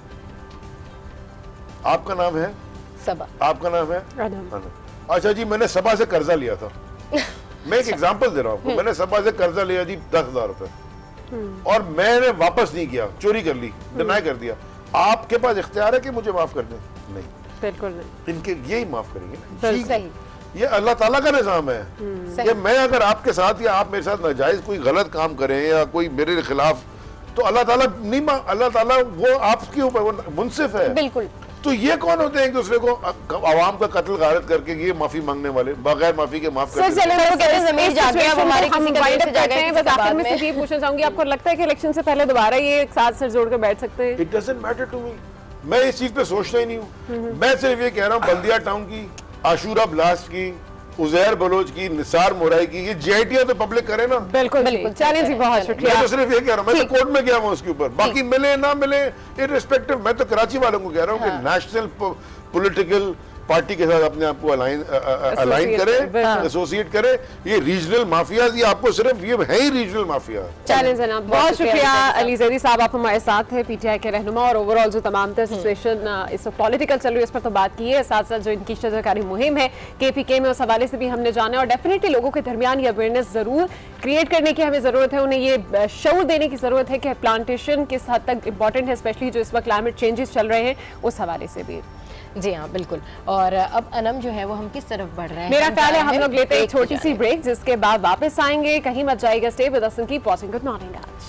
Speaker 16: आपका नाम है
Speaker 2: सबा,
Speaker 16: आपका नाम है अच्छा जी, मैंने सबा से कर्जा लिया था मैं एक एग्जांपल दे रहा हूँ, मैंने सबा से कर्जा लिया जी दस हजार रुपए और मैंने वापस नहीं किया, चोरी कर ली, डिनाई कर दिया, आपके पास इख्तियार है कि मुझे माफ कर दें? नहीं,
Speaker 3: बिल्कुल नहीं।
Speaker 16: इनके यही माफ करेंगे
Speaker 2: ना। सही,
Speaker 16: ये अल्लाह ताला का निजाम है कि मैं अगर आपके साथ या आप मेरे साथ नाजायज कोई गलत काम करें या कोई मेरे खिलाफ, तो अल्लाह ताला नहीं, अल्लाह ताला वो आपके ऊपर वो मुनसिफ है।
Speaker 2: बिल्कुल।
Speaker 16: तो ये कौन होते हैं एक दूसरे को आवाम का कत्ल गारत करके ये माफी मांगने वाले, बगैर माफी के माफ करते
Speaker 3: हैं? पूछना चाहूंगी, आपको लगता है कि इलेक्शन से पहले दोबारा ये एक साथ सर जोड़ कर बैठ सकते हैं?
Speaker 16: It doesn't matter to me, मैं इस चीज पे सोचता ही नहीं हूँ। मैं सिर्फ ये कह रहा हूँ बल्दिया टाउन की, आशूरा ब्लास्ट की, उजैर बलोच की, निसार मोराई की, ये जीआईटियां तो पब्लिक करे ना।
Speaker 3: बिल्कुल बिल्कुल, चलिए जी बहुत शुक्रिया।
Speaker 16: मैं तो सिर्फ ये कह रहा हूँ, मैं तो कोर्ट में गया हूँ उसके ऊपर, बाकी मिले ना मिले इररिस्पेक्टिव, मैं तो कराची वालों को कह रहा हूँ कि नेशनल पॉलिटिकल पार्टी के साथ अपने आप को अलाइन अलाइन करे, एसोसिएट करे। ये रीजनल माफिया, ये आपको सिर्फ ये है ही रीजनल माफिया।
Speaker 3: चलें जनाब, बहुत शुक्रिया अली ज़ैदी साहब, आप हमारे साथ हैं, पीटीआई के रहनुमा, और ओवरऑल जो तमाम तर सिचुएशन इस वक्त पॉलिटिकल चल रही है इस पर तो बात की है, साथ साथ जो इनकी शजरकारी मुहिम है केपीके में उस हवाले से भी हमने जाना, और डेफिनेटली लोगों के दरमियान ये अवेयरनेस जरूर क्रिएट करने की हमें जरूरत है, उन्हें ये शऊर देने की जरूरत है कि प्लांटेशन किस हद तक इंपॉर्टेंट है, स्पेशली जो इस वक्त क्लाइमेट चेंजेस चल रहे हैं उस हवाले से भी।
Speaker 2: जी हाँ बिल्कुल। और अब अनम जो है वो हम किस तरफ बढ़ रहे हैं?
Speaker 3: मेरा ख्याल है हम लोग लेते हैं एक छोटी सी ब्रेक, जिसके बाद वापस आएंगे, कहीं मत जाएगा, stay with us and keep watching. Good morning आज।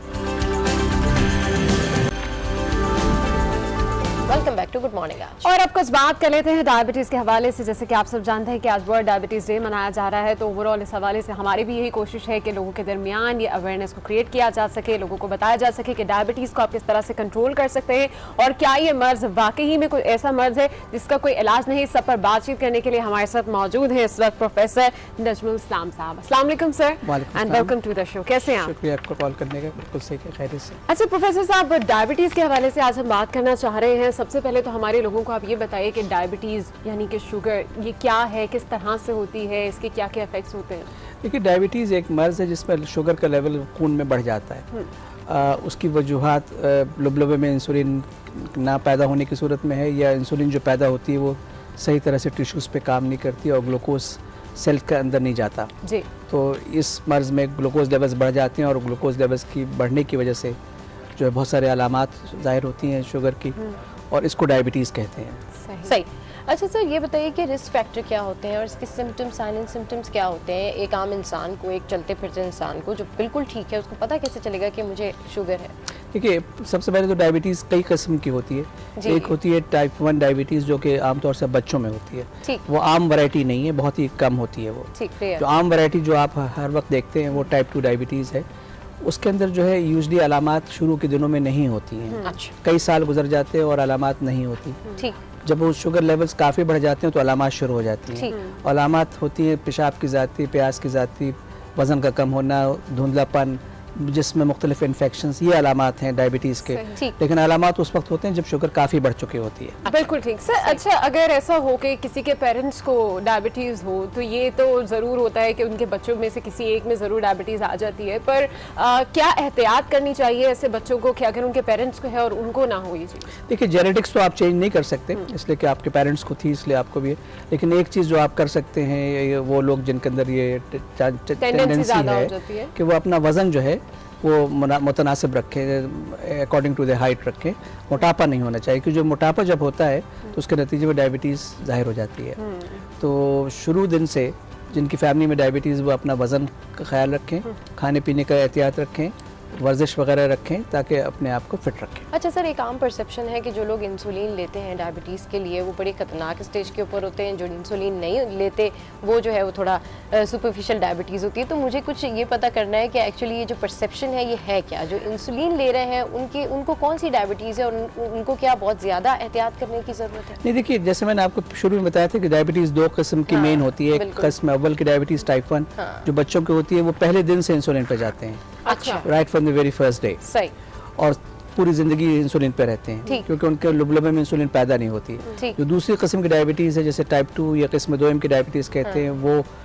Speaker 2: Welcome back to good morning आज।
Speaker 3: और अब कुछ बात कर लेते हैं डायबिटीज के हवाले से। जैसे कि आप सब जानते हैं कि आज वर्ल्ड डायबिटीज डे मनाया जा रहा है, तो ओवरऑल इस हवाले से हमारी भी यही कोशिश है कि लोगों के दरमियान ये अवेयरनेस को क्रिएट किया जा सके, लोगों को बताया जा सके कि डायबिटीज को आप किस तरह से कंट्रोल कर सकते हैं, और क्या ये मर्ज वाकई में कोई ऐसा मर्ज है जिसका कोई इलाज नहीं। सब पर बातचीत करने के लिए हमारे साथ मौजूद है इस वक्त प्रोफेसर नजमुल इस्लाम साहब। अस्सलाम वालेकुम sir and welcome to the show. कैसे हैं आप?
Speaker 17: शुक्रिया आपको कॉल करने का, बिल्कुल सही है, खैरियत से।
Speaker 3: अच्छा प्रोफेसर साहब, डायबिटीज के हवाले से आज हम बात करना चाह रहे हैं। सबसे पहले तो हमारे लोगों को आप ये बताइए कि डायबिटीज़ यानी कि शुगर ये क्या है, किस तरह से होती है, इसके क्या क्या इफेक्ट्स होते हैं?
Speaker 17: देखिए डायबिटीज़ एक मर्ज़ है जिसमें शुगर का लेवल खून में बढ़ जाता है। आ, उसकी वजूहात लुबलबे में इंसुलिन ना पैदा होने की सूरत में है, या इंसुलिन जो पैदा होती है वो सही तरह से टिश्यूज़ पे काम नहीं करती और ग्लूकोज सेल के अंदर नहीं जाता
Speaker 3: जी।
Speaker 17: तो इस मर्ज़ में ग्लूकोज लेवल्स बढ़ जाते हैं, और ग्लूकोज लेवल्स की बढ़ने की वजह से जो है बहुत सारे अलामात ज़ाहिर होती हैं शुगर की, और इसको डायबिटीज़ कहते हैं।
Speaker 2: सही सही। अच्छा सर, ये बताइए कि रिस्क फैक्टर क्या होते हैं और इसके सिम्टम्स, साइलेंट सिम्टम्स क्या होते हैं? एक आम इंसान को, एक चलते फिरते इंसान को जो बिल्कुल ठीक है, उसको पता कैसे चलेगा कि मुझे शुगर है?
Speaker 17: देखिए सबसे पहले तो डायबिटीज़ कई किस्म की होती है। एक होती है टाइप वन डायबिटीज़ जो कि आमतौर से बच्चों में होती है, वो आम वैरायटी नहीं है, बहुत ही कम होती है वो। जो आम वैरायटी जो आप हर वक्त देखते हैं वो टाइप टू डायबिटीज़ है। उसके अंदर जो है यूजली अलामात शुरू के दिनों में नहीं होती हैं।
Speaker 2: अच्छा।
Speaker 17: कई साल गुजर जाते हैं और अलामात नहीं होती।
Speaker 2: ठीक।
Speaker 17: जब वो शुगर लेवल्स काफ़ी बढ़ जाते हैं तो अलामात शुरू हो जाती हैं। अलामात होती हैं पेशाब की ज़ाती, प्यास की ज़ाती, वज़न का कम होना, धुंधलापन, जिसमें मुख्तलिफ इन्फेक्शंस, ये अलामात हैं डायबिटीज़ के। लेकिन अलामात उस वक्त होते हैं जब शुगर काफ़ी बढ़ चुकी होती है।
Speaker 3: बिल्कुल ठीक सर। अच्छा, अगर ऐसा हो कि किसी के पेरेंट्स को डायबिटीज़ हो तो ये तो ज़रूर होता है कि उनके बच्चों में से किसी एक में ज़रूर डायबिटीज़ आ जाती है, पर आ, क्या एहतियात करनी चाहिए ऐसे बच्चों को कि अगर उनके पेरेंट्स को है और उनको ना हो ये चीज़?
Speaker 17: देखिए जेनेटिक्स तो आप चेंज नहीं कर सकते, इसलिए कि आपके पेरेंट्स को थी इसलिए आपको भी है, लेकिन एक चीज़ जो आप कर सकते हैं वो लोग जिनके अंदर ये टेंडेंसी है कि वो अपना वज़न जो है वो मुतनासिब रखें, अकॉर्डिंग टू द हाइट रखें। मोटापा नहीं होना चाहिए, क्योंकि जो मोटापा जब होता है तो उसके नतीजे में डायबिटीज़ ज़ाहिर हो जाती है। तो शुरू दिन से जिनकी फैमिली में डायबिटीज़ वो अपना वज़न का ख्याल रखें, खाने पीने का एहतियात रखें, वर्जिश वगैरह रखें ताकि अपने आप को फिट रखें।
Speaker 2: अच्छा सर, एक आम परसेप्शन है कि जो लोग इंसुलिन लेते हैं डायबिटीज़ के लिए वो बड़े खतरनाक स्टेज के ऊपर होते हैं, जो इंसुलिन नहीं लेते वो जो है वो थोड़ा सुपरफिशियल डायबिटीज़ होती है। तो मुझे कुछ ये पता करना है कि एक्चुअली ये जो परसेप्शन है ये है क्या? जो इंसुलिन ले रहे हैं उनकी उनको कौन सी डायबिटीज़ है और उन, उनको क्या बहुत ज़्यादा एहतियात करने की ज़रूरत है?
Speaker 17: नहीं देखिए, जैसे मैंने आपको शुरू में बताया था कि डायबिटीज़ दो किस्म की मेन होती है। एक किस्म अव्वल की डायबिटीज़ टाइप वन जो बच्चों की होती है, वो पहले दिन से इंसुलिन पे जाते हैं।
Speaker 2: अच्छा।
Speaker 17: Right from the very first day.
Speaker 2: सही।
Speaker 17: और पूरी जिंदगी इंसुलिन पे रहते हैं क्योंकि उनके लुबलबे में इंसुलिन पैदा नहीं होती। जो दूसरी किस्म की डायबिटीज़ है जैसे टाइप टू या किस्म दो एम की डायबिटीज़ कहते हैं,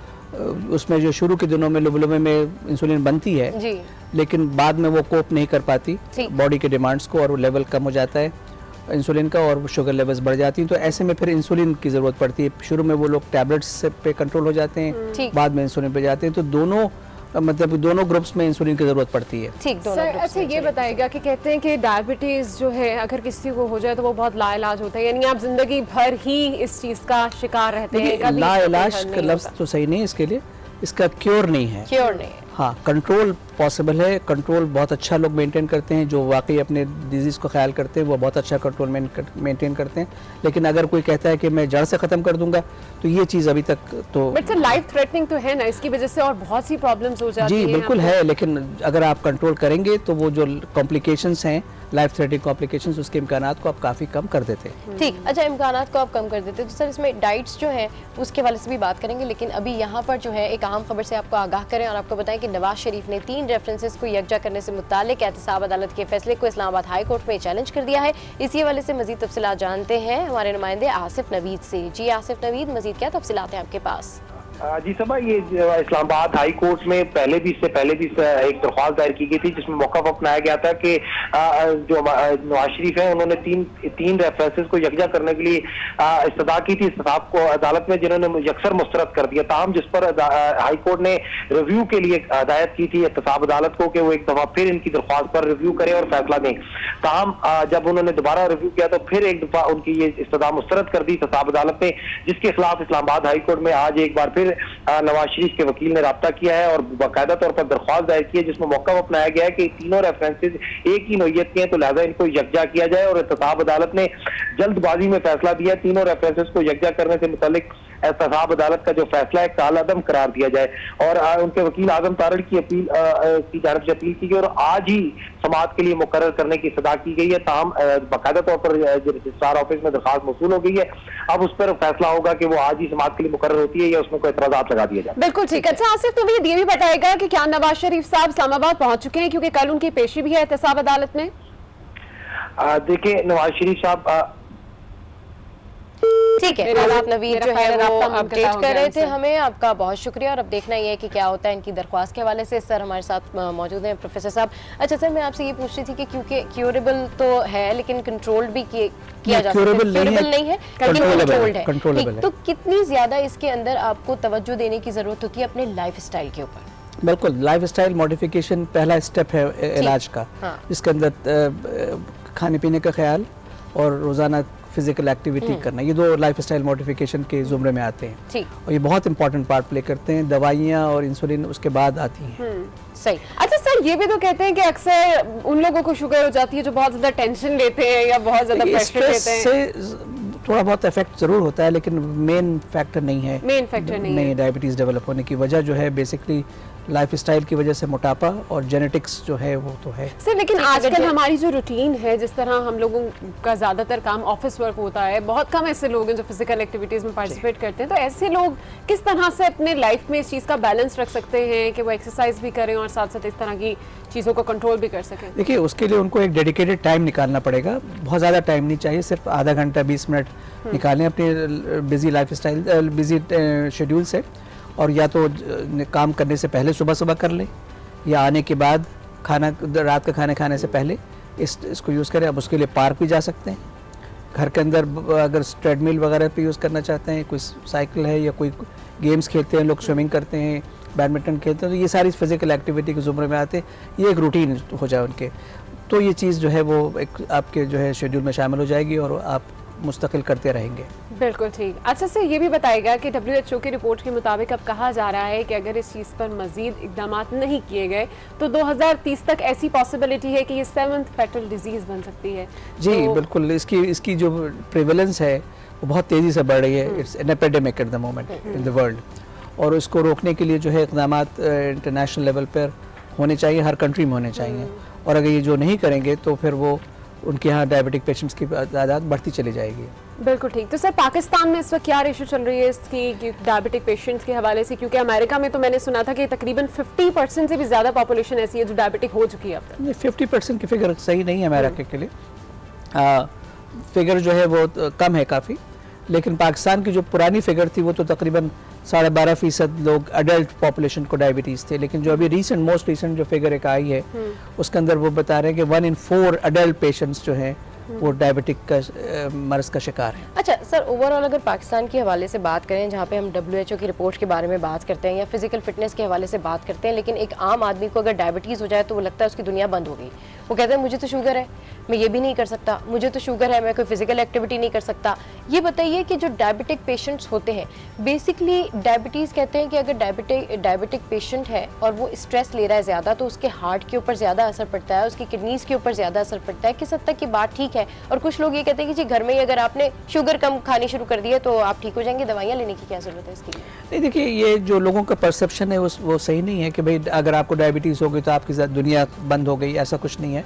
Speaker 17: वो उसमें जो शुरू के दिनों में लुबलबे में इंसुलिन बनती है जी। लेकिन बाद में वो कोप नहीं कर पाती बॉडी के डिमांड्स को और वो लेवल कम हो जाता है इंसुलिन का और शुगर लेवल्स बढ़ जाती हैं। तो ऐसे में फिर इंसुलिन की ज़रूरत पड़ती है। शुरू में वो लोग टैबलेट्स पे कंट्रोल हो जाते हैं, बाद में इंसुलिन पे जाते हैं। तो दोनों मतलब दोनों ग्रुप्स में इंसुलिन की जरूरत पड़ती है।
Speaker 3: ठीक, दोनों सर, अच्छा ये बताएगा कि कहते हैं कि डायबिटीज जो है अगर किसी को हो जाए तो वो बहुत लाइलाज होता है, यानी आप जिंदगी भर ही इस चीज का शिकार रहते हैं।
Speaker 17: लाइलाज का लफ्ज तो सही नहीं, इसके लिए इसका क्योर नहीं है।
Speaker 2: क्योर नहीं है।
Speaker 17: हाँ, कंट्रोल पॉसिबल है। कंट्रोल बहुत अच्छा लोग मेंटेन करते हैं जो वाकई अपने डिजीज़ को ख्याल करते हैं, वो बहुत अच्छा कंट्रोल मेंटेन करते हैं। लेकिन अगर कोई कहता है कि मैं जड़ से ख़त्म कर दूंगा तो ये चीज़ अभी तक तो
Speaker 3: बट सर लाइफ थ्रेटनिंग तो है ना, इसकी वजह से और बहुत सी प्रॉब्लम्स हो जाती हैं।
Speaker 17: जी बिल्कुल है, लेकिन अगर आप कंट्रोल करेंगे तो वो जो कॉम्प्लिकेशंस हैं लाइफ थ्रेटनिंग कॉम्प्लिकेशंस, उसके इम्कानात को आप काफ़ी कम कर देते हैं।
Speaker 2: ठीक, अच्छा, इम्कानात को आप कम कर देते हैं तो सर इसमें डाइट्स जो है उसके वाले से भी बात करेंगे, लेकिन अभी यहाँ पर जो है एक अहम खबर से आपको आगाह करें और आपको बताएं कि नवाज शरीफ ने तीन रेफरेंसेस को यकजा करने से मुताल्लिक एहतसाब अदालत के फैसले को इस्लामाबाद हाई कोर्ट में चैलेंज कर दिया है। इसी हवाले से मजीद तफसीलात जानते हैं हमारे नुमाइंदे आसिफ नवीद से। जी आसिफ नवीद, मजीद क्या तफसीलात हैं आपके पास?
Speaker 18: जी सबा, ये इस्लामाबाद हाई कोर्ट में पहले भी इससे पहले भी एक दरख्वास्त दायर की गई थी जिसमें मौका अपनाया गया था कि जो नवाज शरीफ है उन्होंने तीन तीन रेफरेंसेस को यकजा करने के लिए इस्तदा की थी इस्ताब को अदालत में, जिन्होंने यकसर मुस्तरद कर दिया। ताहम जिस पर हाई कोर्ट ने रिव्यू के लिए हिदायत की थी इस्ताब अदालत को कि वो एक दफा फिर इनकी दरख्वास्त पर रिव्यू करें और फैसला दें। ताहम जब उन्होंने दोबारा रिव्यू किया तो फिर एक दफा उनकी ये इस्तदा मुस्तरद कर दी इस्ताब अदालत ने, जिसके खिलाफ इस्लामाबाद हाई कोर्ट में आज एक बार फिर नवाज शरीफ के वकील ने राब्ता किया है और बाकायदा तौर पर दरख्वास्त दायर की है जिसमें मौका अपनाया गया है कि तीनों रेफरेंसेज एक ही नोयत के हैं, तो लिहाजा इनको यकजा किया जाए और एहतसाब अदालत ने जल्दबाजी में फैसला दिया तीनों रेफरेंसेज को यकजा करने से मुतालिक एहतसाब अदालत का जो फैसला है कालअदम करार दिया जाए। और आ, उनके वकील आजम तारड़ की अपील आ, आ, की जानिब से अपील की गई और आज ही समाअत के लिए मुकर्रर करने की सदा की गई है। ताहम बाकायदा तौर पर रजिस्ट्रार ऑफिस में दरखास्त मौसूल हो गई है, अब उस पर फैसला होगा कि वो आज ही समाअत के लिए मुकर्रर होती है या उसमें कोई एतराज़ात लगा दिया जाए।
Speaker 3: बिल्कुल ठीक। अच्छा आसिफ, तो ये भी बताएगा कि क्या नवाज शरीफ साहब इस्लामाबाद पहुंच चुके हैं, क्योंकि कल उनकी पेशी भी है एहतसाब अदालत में?
Speaker 18: देखिए नवाज शरीफ साहब
Speaker 2: ठीक है, आसिफ नवीद जो है वो अपडेट कर रहे थे हमें, आपका बहुत शुक्रिया। और अब देखना ये है कि क्या होता है इनकी दरख्वास्त के हवाले से। सर हमारे साथ मौजूद हैं प्रोफेसर साहब। अच्छा सर, मैं आपसे ये पूछ रही थी कि क्योंकि क्यूरेबल तो है लेकिन कंट्रोल्ड भी किया जा सकता है, क्यूरेबल नहीं है लेकिन कंट्रोल्ड है, तो कितनी ज्यादा इसके अंदर आपको तवज्जो देने की जरूरत होती है अपने लाइफ स्टाइल के ऊपर?
Speaker 17: बिल्कुल, लाइफ स्टाइल मॉडिफिकेशन पहला स्टेप है इलाज का। हाँ। इसके अंदर खाने पीने का ख्याल और रोजाना फिजिकल एक्टिविटी करना, ये दो लाइफ स्टाइल मॉडिफिकेशन के जुमरे में आते हैं और ये बहुत इंपॉर्टेंट पार्ट प्ले करते हैं। दवाइयाँ और इंसुलिन उसके बाद आती हैं।
Speaker 3: सही। अच्छा सर, ये भी तो कहते हैं कि अक्सर उन लोगों को शुगर हो जाती है जो बहुत ज्यादा टेंशन लेते हैं या बहुत ज्यादा प्रेशर लेते हैं।
Speaker 17: थोड़ा बहुत इफेक्ट जरूर होता है लेकिन मेन फैक्टर नहीं है।
Speaker 3: मेन फैक्टर नहीं, नहीं है।
Speaker 17: डायबिटीज डेवलप होने की वजह जो है बेसिकली लाइफ स्टाइल की वजह से मोटापा और जेनेटिक्स जो है वो तो है
Speaker 3: सर। लेकिन आजकल हमारी जो रूटीन है, जिस तरह हम लोगों का ज़्यादातर काम ऑफिस वर्क होता है, बहुत कम ऐसे लोग हैं जो फिजिकल एक्टिविटीज़ में पार्टिसिपेट करते हैं, तो ऐसे लोग किस तरह से अपने लाइफ में इस चीज़ का बैलेंस रख सकते हैं कि वो एक्सरसाइज भी करें और साथ साथ इस तरह की चीज़ों को कंट्रोल भी कर सकें?
Speaker 17: देखिए, उसके लिए उनको एक डेडिकेटेड टाइम निकालना पड़ेगा। बहुत ज़्यादा टाइम नहीं चाहिए, सिर्फ आधा घंटा बीस मिनट निकालें अपने busy lifestyle busy schedule से, और या तो काम करने से पहले सुबह सुबह कर लें या आने के बाद खाना रात का खाना खाने से पहले इस इसको यूज़ करें। अब उसके लिए पार्क भी जा सकते हैं, घर के अंदर अगर ट्रेडमिल वगैरह पे यूज़ करना चाहते हैं, कोई साइकिल है या कोई गेम्स खेलते हैं लोग, स्विमिंग करते हैं, बैडमिंटन खेलते हैं, तो ये सारी फिजिकल एक्टिविटी के ज़ुमरे में आते हैं। ये एक रूटीन हो जाए उनके, तो ये चीज़ जो है वो एक आपके जो है शेड्यूल में शामिल हो जाएगी और आप मुस्तकिल करते रहेंगे।
Speaker 3: बिल्कुल ठीक। अच्छा सर, ये भी बताएगा कि डब्ल्यू एच ओ की रिपोर्ट के मुताबिक अब कहा जा रहा है कि अगर इस चीज़ पर मजीद इकदाम नहीं किए गए तो दो हज़ार तीस तक ऐसी पॉसिबिलिटी है कि ये सेवंथ फैटल डिजीज़ बन सकती है।
Speaker 17: जी
Speaker 3: तो
Speaker 17: बिल्कुल, इसकी इसकी जो प्रेवलेंस है वो बहुत तेज़ी से बढ़ रही है। It's an epidemic at the moment in the world, और इसको रोकने के लिए जो है इक़दाम इंटरनेशनल लेवल पर होने चाहिए, हर कंट्री में होने चाहिए, और अगर ये जो नहीं करेंगे तो फिर वो उनके यहाँ डायबिटिक पेशेंट्स की तादाद बढ़ती चली जाएगी।
Speaker 3: बिल्कुल ठीक। तो सर, पाकिस्तान में इस वक्त क्या रेशो चल रही है इसकी डायबिटिक पेशेंट्स के हवाले से? क्योंकि अमेरिका में तो मैंने सुना था कि तकरीबन पचास परसेंट से भी ज़्यादा पॉपुलेशन ऐसी है जो डायबिटिक हो चुकी है अब तक।
Speaker 17: पचास परसेंट की फिगर सही नहीं है अमेरिका के लिए, आ, फिगर जो है वो कम है काफ़ी, लेकिन पाकिस्तान की जो पुरानी फिगर थी वो तो तकरीबन साढ़े बारह फीसद लोग अडल्ट पॉपुलेशन को डायबिटीज़ थे, लेकिन जो अभी रीसेंट मोस्ट रीसेंट जो फिगर एक आई है उसके अंदर वो बता रहे हैं कि one in four adult patients जो हैं वो डायबिटिक का मर्ज का शिकार है।
Speaker 2: अच्छा सर, ओवरऑल अगर पाकिस्तान के हवाले से बात करें, जहाँ पे हम डब्ल्यू एच ओ की रिपोर्ट के बारे में बात करते हैं या फिजिकल फिटनेस के हवाले से बात करते हैं, लेकिन एक आम आदमी को अगर डायबिटीज़ हो जाए तो वो लगता है उसकी दुनिया बंद हो गई। वो कहते हैं मुझे तो शुगर है, मैं ये भी नहीं कर सकता, मुझे तो शुगर है, मैं कोई फिजिकल एक्टिविटी नहीं कर सकता। ये बताइए कि जो डायबिटिक पेशेंट्स होते हैं, बेसिकली डायबिटीज़ कहते हैं कि अगर डायबिटिक डायबिटिक पेशेंट है और वो स्ट्रेस ले रहा है ज़्यादा तो उसके हार्ट के ऊपर ज़्यादा असर पड़ता है, उसकी किडनीज़ के ऊपर ज़्यादा असर पड़ता है। किस हद तक की बात ठीक है? और कुछ लोग ये कहते हैं कि जी घर में ही अगर आपने शुगर कम खानी शुरू कर दी है तो आप ठीक हो जाएंगे, दवाइयाँ लेने की क्या ज़रूरत है इसके लिए?
Speaker 17: नहीं, देखिए, ये जो लोगों का परसेप्शन है वो सही नहीं है कि भाई अगर आपको डायबिटीज़ हो गई तो आपकी दुनिया बंद हो गई, ऐसा कुछ नहीं है।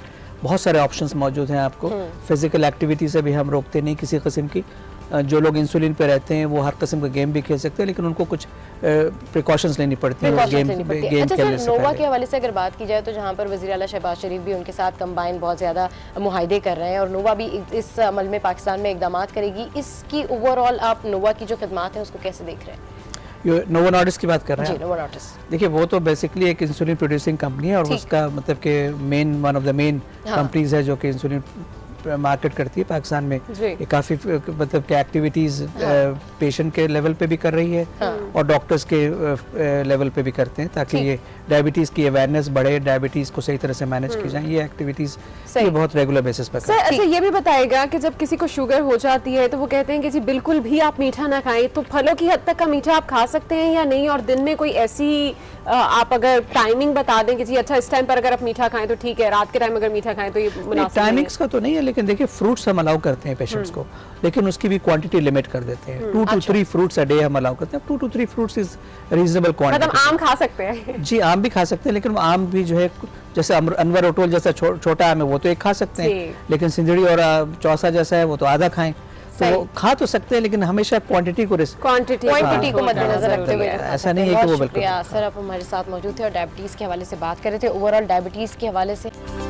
Speaker 17: बहुत सारे ऑप्शंस मौजूद हैं आपको। फिजिकल एक्टिविटी से भी हम रोकते नहीं किसी किस्म की। जो लोग इंसुलिन पे रहते हैं वो हर किस्म का गेम भी खेल सकते हैं, लेकिन उनको कुछ प्रिकॉशंस लेनी पड़ती हैं गेम गेम
Speaker 2: अच्छा
Speaker 17: खेलने
Speaker 2: सर,
Speaker 17: से
Speaker 2: नोवा
Speaker 17: पहले।
Speaker 2: के हवाले से अगर बात की जाए तो जहाँ पर वज़ीर आला शहबाज शरीफ भी उनके साथ कंबाइन बहुत ज़्यादा मुहाइदे कर रहे हैं और नोवा भी इस अमल में पाकिस्तान में इकदाम करेगी, इसकी ओवरऑल आप नोवा की जो खदमात हैं उसको कैसे देख रहे हैं?
Speaker 17: नोवा नॉर्डिस की बात कर रहे हैं?
Speaker 2: जी, नोवा नॉर्डिस।
Speaker 17: देखिए वो तो बेसिकली एक इंसुलिन प्रोड्यूसिंग कंपनी है और उसका मतलब कि main one of the main companies है जो कि इंसुलिन मार्केट करती है पाकिस्तान में। ये काफ़ी मतलब कि एक्टिविटीज़ पेशेंट के लेवल पे भी कर रही है और डॉक्टर्स के लेवल पे भी करते हैं ताकि ये डायबिटीज़ की अवेयरनेस बढ़े, डायबिटीज़ को सही तरह से मैनेज की जाए। ये एक्टिविटीज़ ये बहुत रेगुलर बेसिस पर।
Speaker 3: सर अच्छा ये भी बताएगा कि जब किसी को शुगर हो जाती है तो वो कहते हैं कि जी बिल्कुल भी आप मीठा ना खाएं, तो फलों की हद तक का मीठा आप खा सकते हैं या नहीं, और दिन में कोई ऐसी आप अगर टाइमिंग बता दें कि जी अच्छा इस टाइम पर अगर आप मीठा खाएं तो ठीक है, रात के टाइम अगर मीठा खाएं तो ये मुनासिब
Speaker 17: टाइमिंग्स का तो नहीं है, लेकिन देखिए फ्रूट्स हम अलाउ करते हैं पेशेंट्स को, लेकिन उसकी भी क्वांटिटी लिमिट कर देते हैं। Two two three fruits a day हम अलाउ करते हैं। Two two three fruits is reasonable quantity.
Speaker 3: मतलब आम खा सकते हैं? जी
Speaker 17: आम भी खा सकते हैं, लेकिन आम भी जो है जैसे अनवर ओटोल जैसा छो, छोटा आम है वो तो एक खा सकते हैं, लेकिन सिंदड़ी और चौसा जैसा है वो तो आधा खाएं। तो वो खा तो सकते हैं लेकिन हमेशा क्वांटिटी को
Speaker 2: क्वांटिटी क्वांटिटी को मद्देनजर रखते हुए
Speaker 17: ऐसा नहीं है कि वो बिल्कुल।
Speaker 2: सर आप हमारे साथ मौजूद थे और डायबिटीज़ के हवाले से बात कर रहे थे, ओवरऑल डायबिटीज़ के हवाले से